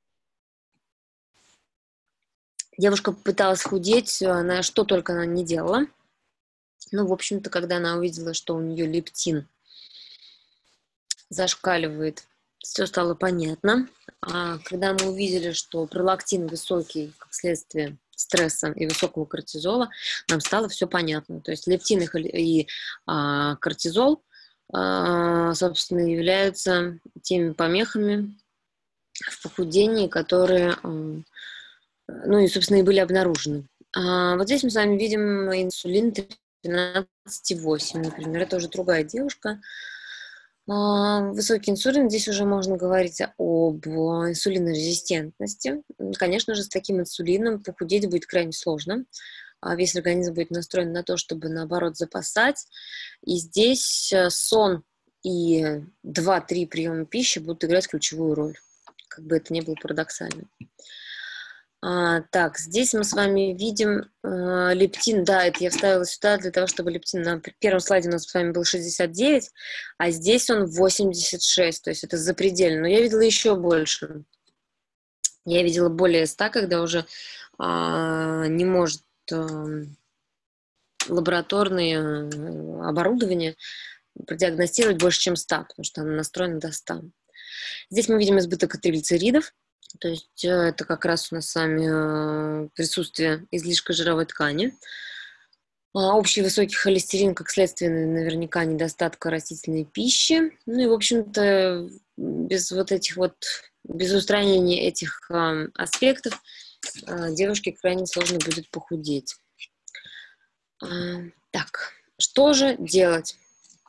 девушка пыталась худеть, на что только она не делала. Ну, в общем-то, когда она увидела, что у нее лептин зашкаливает, все стало понятно. А когда мы увидели, что пролактин высокий, как следствие стресса и высокого кортизола, нам стало все понятно. То есть лептин и, и а, кортизол, а, собственно, являются теми помехами в похудении, которые, а, ну и, собственно, и были обнаружены. А, вот здесь мы с вами видим инсулин тринадцать и восемь, например. Это уже другая девушка. Высокий инсулин, здесь уже можно говорить об инсулинорезистентности. Конечно же, с таким инсулином похудеть будет крайне сложно. Весь организм будет настроен на то, чтобы, наоборот, запасать. И здесь сон и два-три приема пищи будут играть ключевую роль, как бы это ни было парадоксально. А, так, здесь мы с вами видим э, лептин. Да, это я вставила сюда для того, чтобы лептин на первом слайде у нас с вами был шестьдесят девять, а здесь он восемьдесят шесть, то есть это запредельно. Но я видела еще больше. Я видела более ста, когда уже э, не может э, лабораторное оборудование продиагностировать больше, чем ста, потому что оно настроено до ста. Здесь мы видим избыток триглицеридов. То есть это как раз у нас с вами присутствие излишка жировой ткани. Общий высокий холестерин, как следствие наверняка недостатка растительной пищи. Ну и, в общем-то, без вот этих вот, без устранения этих аспектов девушке крайне сложно будет похудеть. Так, что же делать?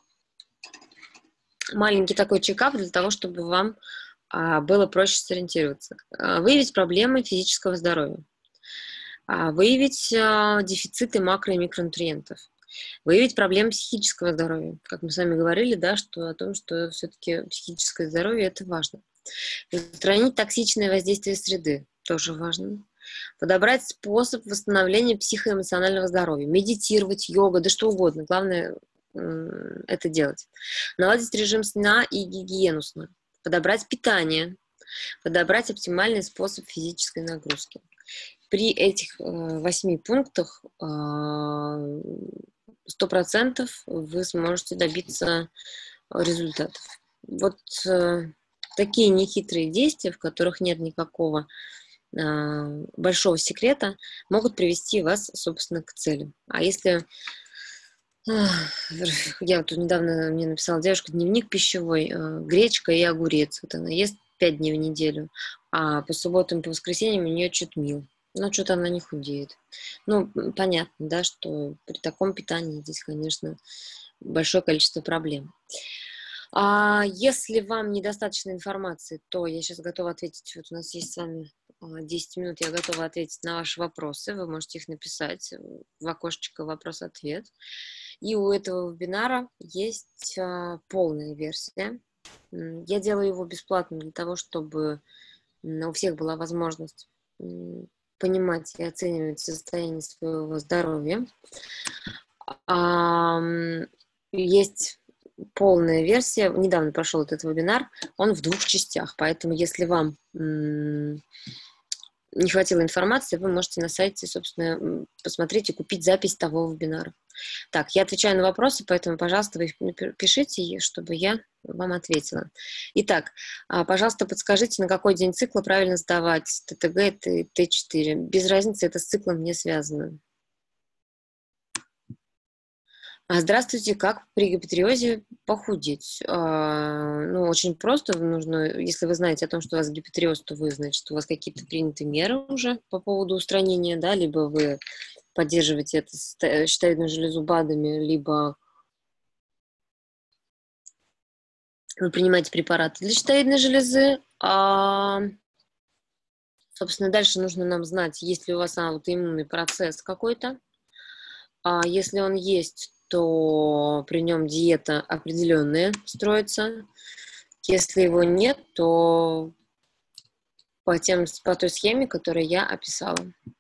Маленький такой чекап для того, чтобы вам было проще сориентироваться. Выявить проблемы физического здоровья. Выявить дефициты макро- и микронутриентов. Выявить проблемы психического здоровья. Как мы с вами говорили, да, что о том, что все-таки психическое здоровье – это важно. Устранить токсичное воздействие среды. Тоже важно. Подобрать способ восстановления психоэмоционального здоровья. Медитировать, йога, да что угодно. Главное это делать. Наладить режим сна и гигиену сна. Подобрать питание, подобрать оптимальный способ физической нагрузки. При этих восьми пунктах сто процентов вы сможете добиться результатов. Вот такие нехитрые действия, в которых нет никакого большого секрета, могут привести вас, собственно, к цели. А если... Я вот недавно мне написала девушка, дневник пищевой, гречка и огурец. Вот она ест пять дней в неделю, а по субботам и по воскресеньям у нее чутмил. Но что-то она не худеет. Ну, понятно, да, что при таком питании здесь, конечно, большое количество проблем. А если вам недостаточно информации, то я сейчас готова ответить. Вот у нас есть с вами десять минут, я готова ответить на ваши вопросы. Вы можете их написать в окошечко вопрос-ответ. И у этого вебинара есть а, полная версия. Я делаю его бесплатно для того, чтобы у всех была возможность понимать и оценивать состояние своего здоровья. А, есть полная версия. Недавно прошел этот вебинар. Он в двух частях. Поэтому, если вам не хватило информации, вы можете на сайте, собственно, посмотреть и купить запись того вебинара. Так, я отвечаю на вопросы, поэтому, пожалуйста, вы их пишите, чтобы я вам ответила. Итак, пожалуйста, подскажите, на какой день цикла правильно сдавать ТТГ и Т четыре? Без разницы, это с циклом не связано. Здравствуйте, как при гипотиреозе похудеть? А, ну, очень просто. Нужно, если вы знаете о том, что у вас гипотиреоз, то вы, значит, у вас какие-то приняты меры уже по поводу устранения, да, либо вы поддерживаете это щитовидную железу БАДами, либо вы принимаете препараты для щитовидной железы. А, собственно, дальше нужно нам знать, есть ли у вас аутоиммунный процесс какой-то. А если он есть, то при нем диета определенная строится. Если его нет, то по, тем, по той схеме, которую я описала.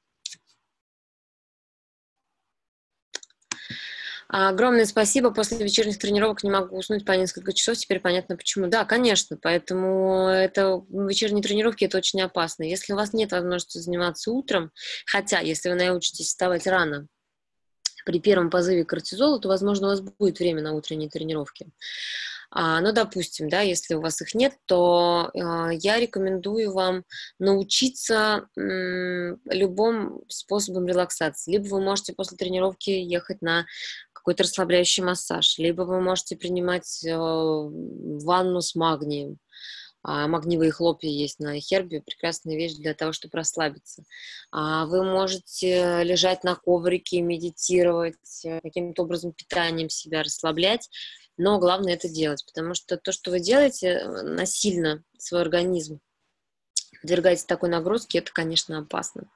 Огромное спасибо. После вечерних тренировок не могу уснуть по несколько часов. Теперь понятно, почему. Да, конечно. Поэтому это, вечерние тренировки – это очень опасно. Если у вас нет возможности заниматься утром, хотя, если вы научитесь вставать рано, при первом позыве кортизола, то, возможно, у вас будет время на утренние тренировки. А, ну, допустим, да, если у вас их нет, то э, я рекомендую вам научиться м, любым способом релаксации. Либо вы можете после тренировки ехать на какой-то расслабляющий массаж, либо вы можете принимать э, ванну с магнием. А, магниевые хлопья есть на Хербе, прекрасная вещь для того, чтобы расслабиться. А, вы можете лежать на коврике, медитировать, каким-то образом питанием себя расслаблять, но главное это делать, потому что то, что вы делаете, насильно свой организм подвергаете такой нагрузке, это, конечно, опасно.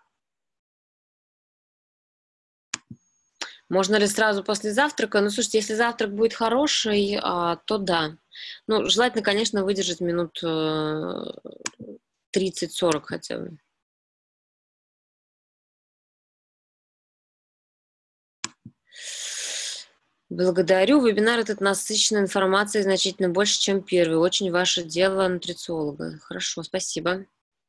Можно ли сразу после завтрака? Ну, слушайте, если завтрак будет хороший, то да. Ну, желательно, конечно, выдержать минут тридцать-сорок хотя бы. Благодарю. Вебинар этот насыщен информацией значительно больше, чем первый. Очень ваше дело нутрициолога. Хорошо, спасибо.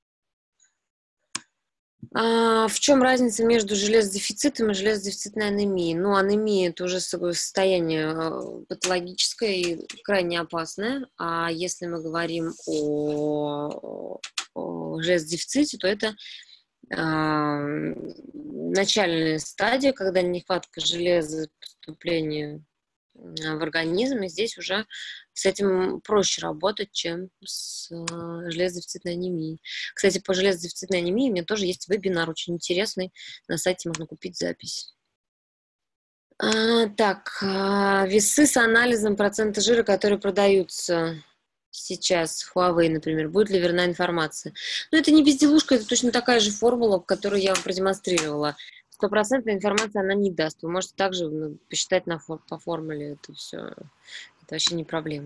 А в чем разница между железодефицитом и железодефицитной анемией? Ну, анемия – это уже состояние патологическое и крайне опасное. А если мы говорим о, о железодефиците, то это а, начальная стадия, когда нехватка железа, поступление в организм, и здесь уже с этим проще работать, чем с э, железодефицитной анемией. Кстати, по железодефицитной анемии у меня тоже есть вебинар очень интересный, на сайте можно купить запись. А, так, а, весы с анализом процента жира, которые продаются сейчас в Huawei, например, будет ли верна информация? Ну, это не безделушка, это точно такая же формула, которую я вам продемонстрировала. Стопроцентная информация она не даст. Вы можете также ну, посчитать на, по формуле это все. Это вообще не проблема.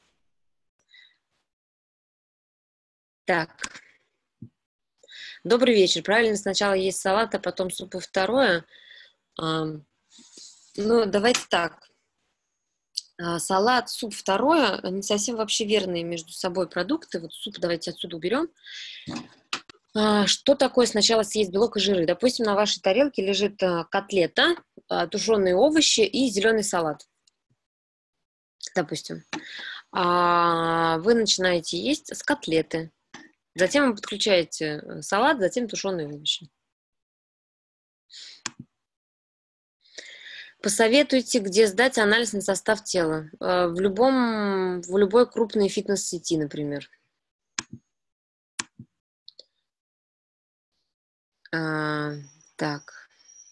Так. Добрый вечер. Правильно сначала есть салат, а потом суп и второе. А, ну, давайте так. А, салат, суп второе, не совсем вообще верные между собой продукты. Вот суп давайте отсюда уберем. Что такое сначала съесть белок и жиры? Допустим, на вашей тарелке лежит котлета, тушеные овощи и зеленый салат. Допустим. Вы начинаете есть с котлеты. Затем вы подключаете салат, затем тушеные овощи. Посоветуйте, где сдать анализ на состав тела. В, любом, в любой крупной фитнес-сети, например. А, так.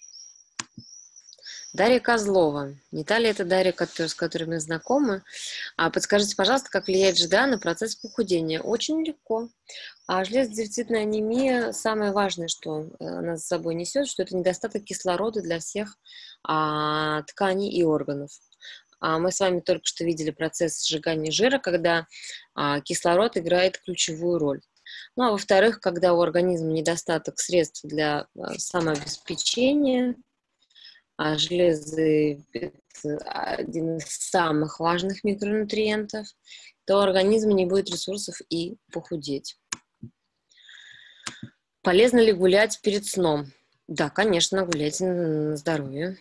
Дарья Козлова. Не та ли это Дарья, который, с которой мы знакомы? А подскажите, пожалуйста, как влияет ЖДА на процесс похудения? Очень легко. А железодефицитная анемия, самое важное, что она за собой несет, что это недостаток кислорода для всех а, тканей и органов. А мы с вами только что видели процесс сжигания жира, когда а, кислород играет ключевую роль. Ну, а во-вторых, когда у организма недостаток средств для самообеспечения, а железо – это один из самых важных микронутриентов, то у организма не будет ресурсов и похудеть. Полезно ли гулять перед сном? Да, конечно, гуляйте на здоровье.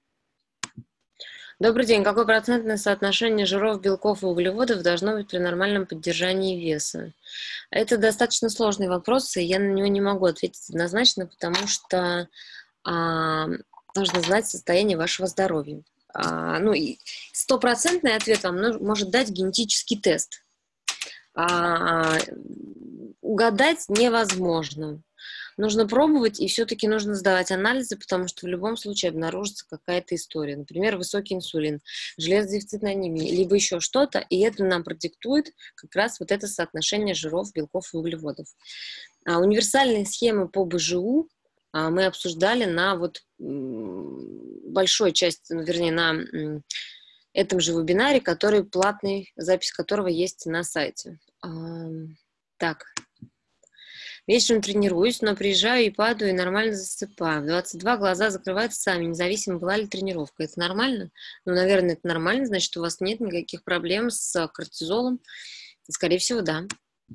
Добрый день. Какое процентное соотношение жиров, белков и углеводов должно быть при нормальном поддержании веса? Это достаточно сложный вопрос, и я на него не могу ответить однозначно, потому что а, нужно знать состояние вашего здоровья. А, ну и стопроцентный ответ вам может дать генетический тест. А, угадать невозможно. нужно пробовать, и все-таки нужно сдавать анализы, потому что в любом случае обнаружится какая-то история. Например, высокий инсулин, железодефицитная анемия, либо еще что-то, и это нам продиктует как раз вот это соотношение жиров, белков и углеводов. А универсальные схемы по бэ жэ у а, мы обсуждали на вот большой части, ну, вернее, на этом же вебинаре, который платный, запись которого есть на сайте. А, так. Вечером тренируюсь, но приезжаю и падаю, и нормально засыпаю. В двадцать два глаза закрываются сами, независимо, была ли тренировка. Это нормально? Ну, наверное, это нормально, значит, у вас нет никаких проблем с кортизолом. Скорее всего, да.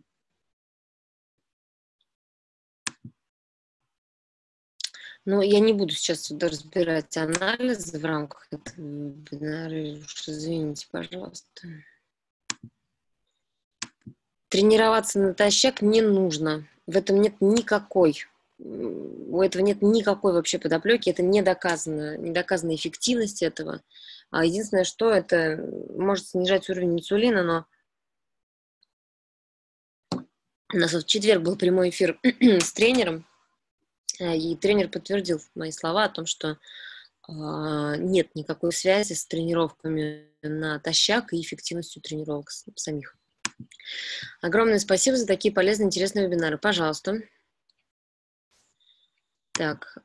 Но я не буду сейчас сюда разбирать анализы в рамках этого вебинара. Уж извините, пожалуйста. Тренироваться натощак не нужно. В этом нет никакой, у этого нет никакой вообще подоплеки. Это не доказано, не доказана эффективность этого. А единственное, что это может снижать уровень инсулина, но у нас в четверг был прямой эфир с тренером, и тренер подтвердил мои слова о том, что нет никакой связи с тренировками натощак и эффективностью тренировок самих. Огромное спасибо за такие полезные, интересные вебинары. Пожалуйста. Так.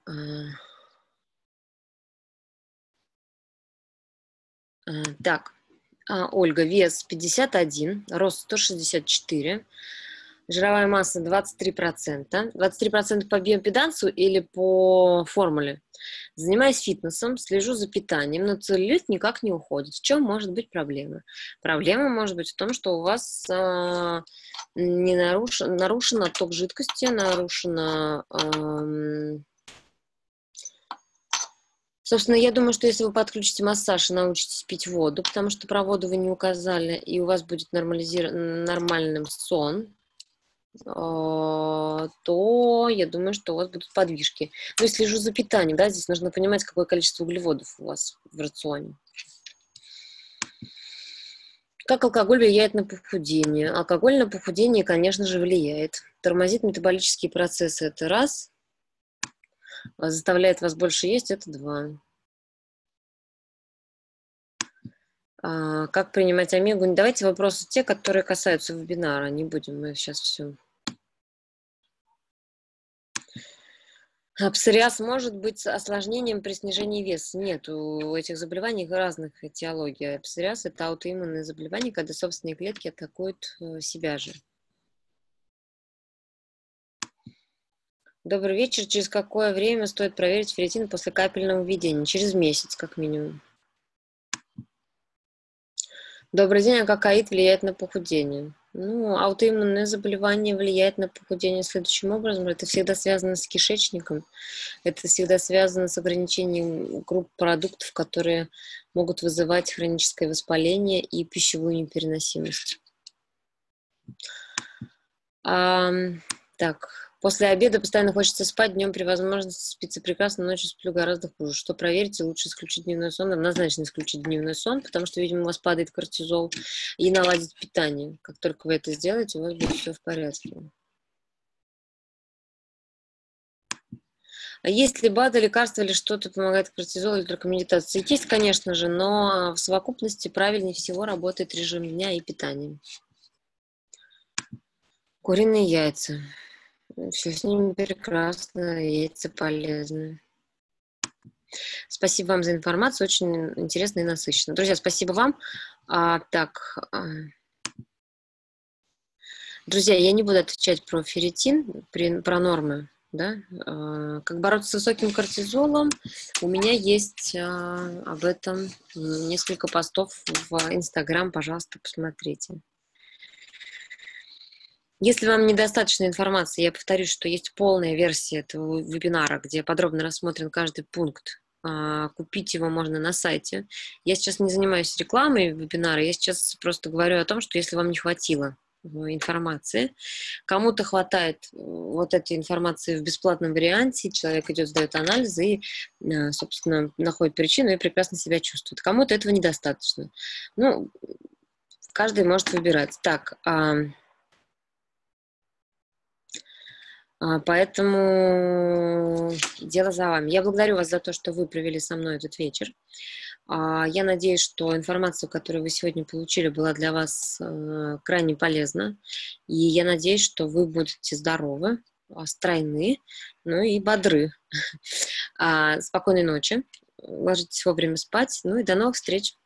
Так. Ольга, вес пятьдесят один, рост сто шестьдесят четыре, жировая масса двадцать три процента. двадцать три процента по биоимпедансу или по формуле? Занимаюсь фитнесом, слежу за питанием, но целлюлит никак не уходит. В чем может быть проблема? Проблема может быть в том, что у вас а, не нарушен, нарушен отток жидкости, нарушено... А, собственно, я думаю, что если вы подключите массаж и научитесь пить воду, потому что про воду вы не указали, и у вас будет нормальным сон, то я думаю, что у вас будут подвижки. Ну и слежу за питанием, да, здесь нужно понимать, какое количество углеводов у вас в рационе. Как алкоголь влияет на похудение? Алкоголь на похудение, конечно же, влияет. Тормозит метаболические процессы, это раз. Заставляет вас больше есть, это два. А, как принимать омегу? Давайте вопросы те, которые касаются вебинара. Не будем мы сейчас все... А псориаз может быть осложнением при снижении веса? Нет, у этих заболеваний разных этиологий. Псориаз – это аутоиммунное заболевание, когда собственные клетки атакуют себя же. Добрый вечер. Через какое время стоит проверить ферритин после капельного введения? Через месяц, как минимум. Добрый день. А как АИД влияет на похудение? Ну, аутоиммунное заболевание влияет на похудение следующим образом. Это всегда связано с кишечником. Это всегда связано с ограничением групп продуктов, которые могут вызывать хроническое воспаление и пищевую непереносимость. А, так, после обеда постоянно хочется спать, днем при возможности спится прекрасно, ночью сплю гораздо хуже. Что проверите? Лучше исключить дневной сон. Однозначно исключить дневной сон, потому что, видимо, у вас падает кортизол, и наладить питание. Как только вы это сделаете, у вас будет все в порядке. А есть ли БАДы, лекарства или что-то помогает кортизол или только медитация? Есть, конечно же, но в совокупности правильнее всего работает режим дня и питание. Куриные яйца. Все с ними прекрасно, яйца полезны. Спасибо вам за информацию, очень интересно и насыщенно. Друзья, спасибо вам. А, так, а... друзья, я не буду отвечать про ферритин, про нормы. Да? Как бороться с высоким кортизолом? У меня есть а, об этом несколько постов в Инстаграм, пожалуйста, посмотрите. Если вам недостаточно информации, я повторюсь, что есть полная версия этого вебинара, где подробно рассмотрен каждый пункт. А, купить его можно на сайте. Я сейчас не занимаюсь рекламой вебинара, я сейчас просто говорю о том, что если вам не хватило информации. Кому-то хватает вот этой информации в бесплатном варианте, человек идет, сдает анализы и, собственно, находит причину и прекрасно себя чувствует. Кому-то этого недостаточно. Ну, каждый может выбирать. Так, а... Поэтому дело за вами. Я благодарю вас за то, что вы провели со мной этот вечер. Я надеюсь, что информация, которую вы сегодня получили, была для вас крайне полезна. И я надеюсь, что вы будете здоровы, стройны, ну и бодры. Спокойной ночи. Ложитесь вовремя спать. Ну и до новых встреч.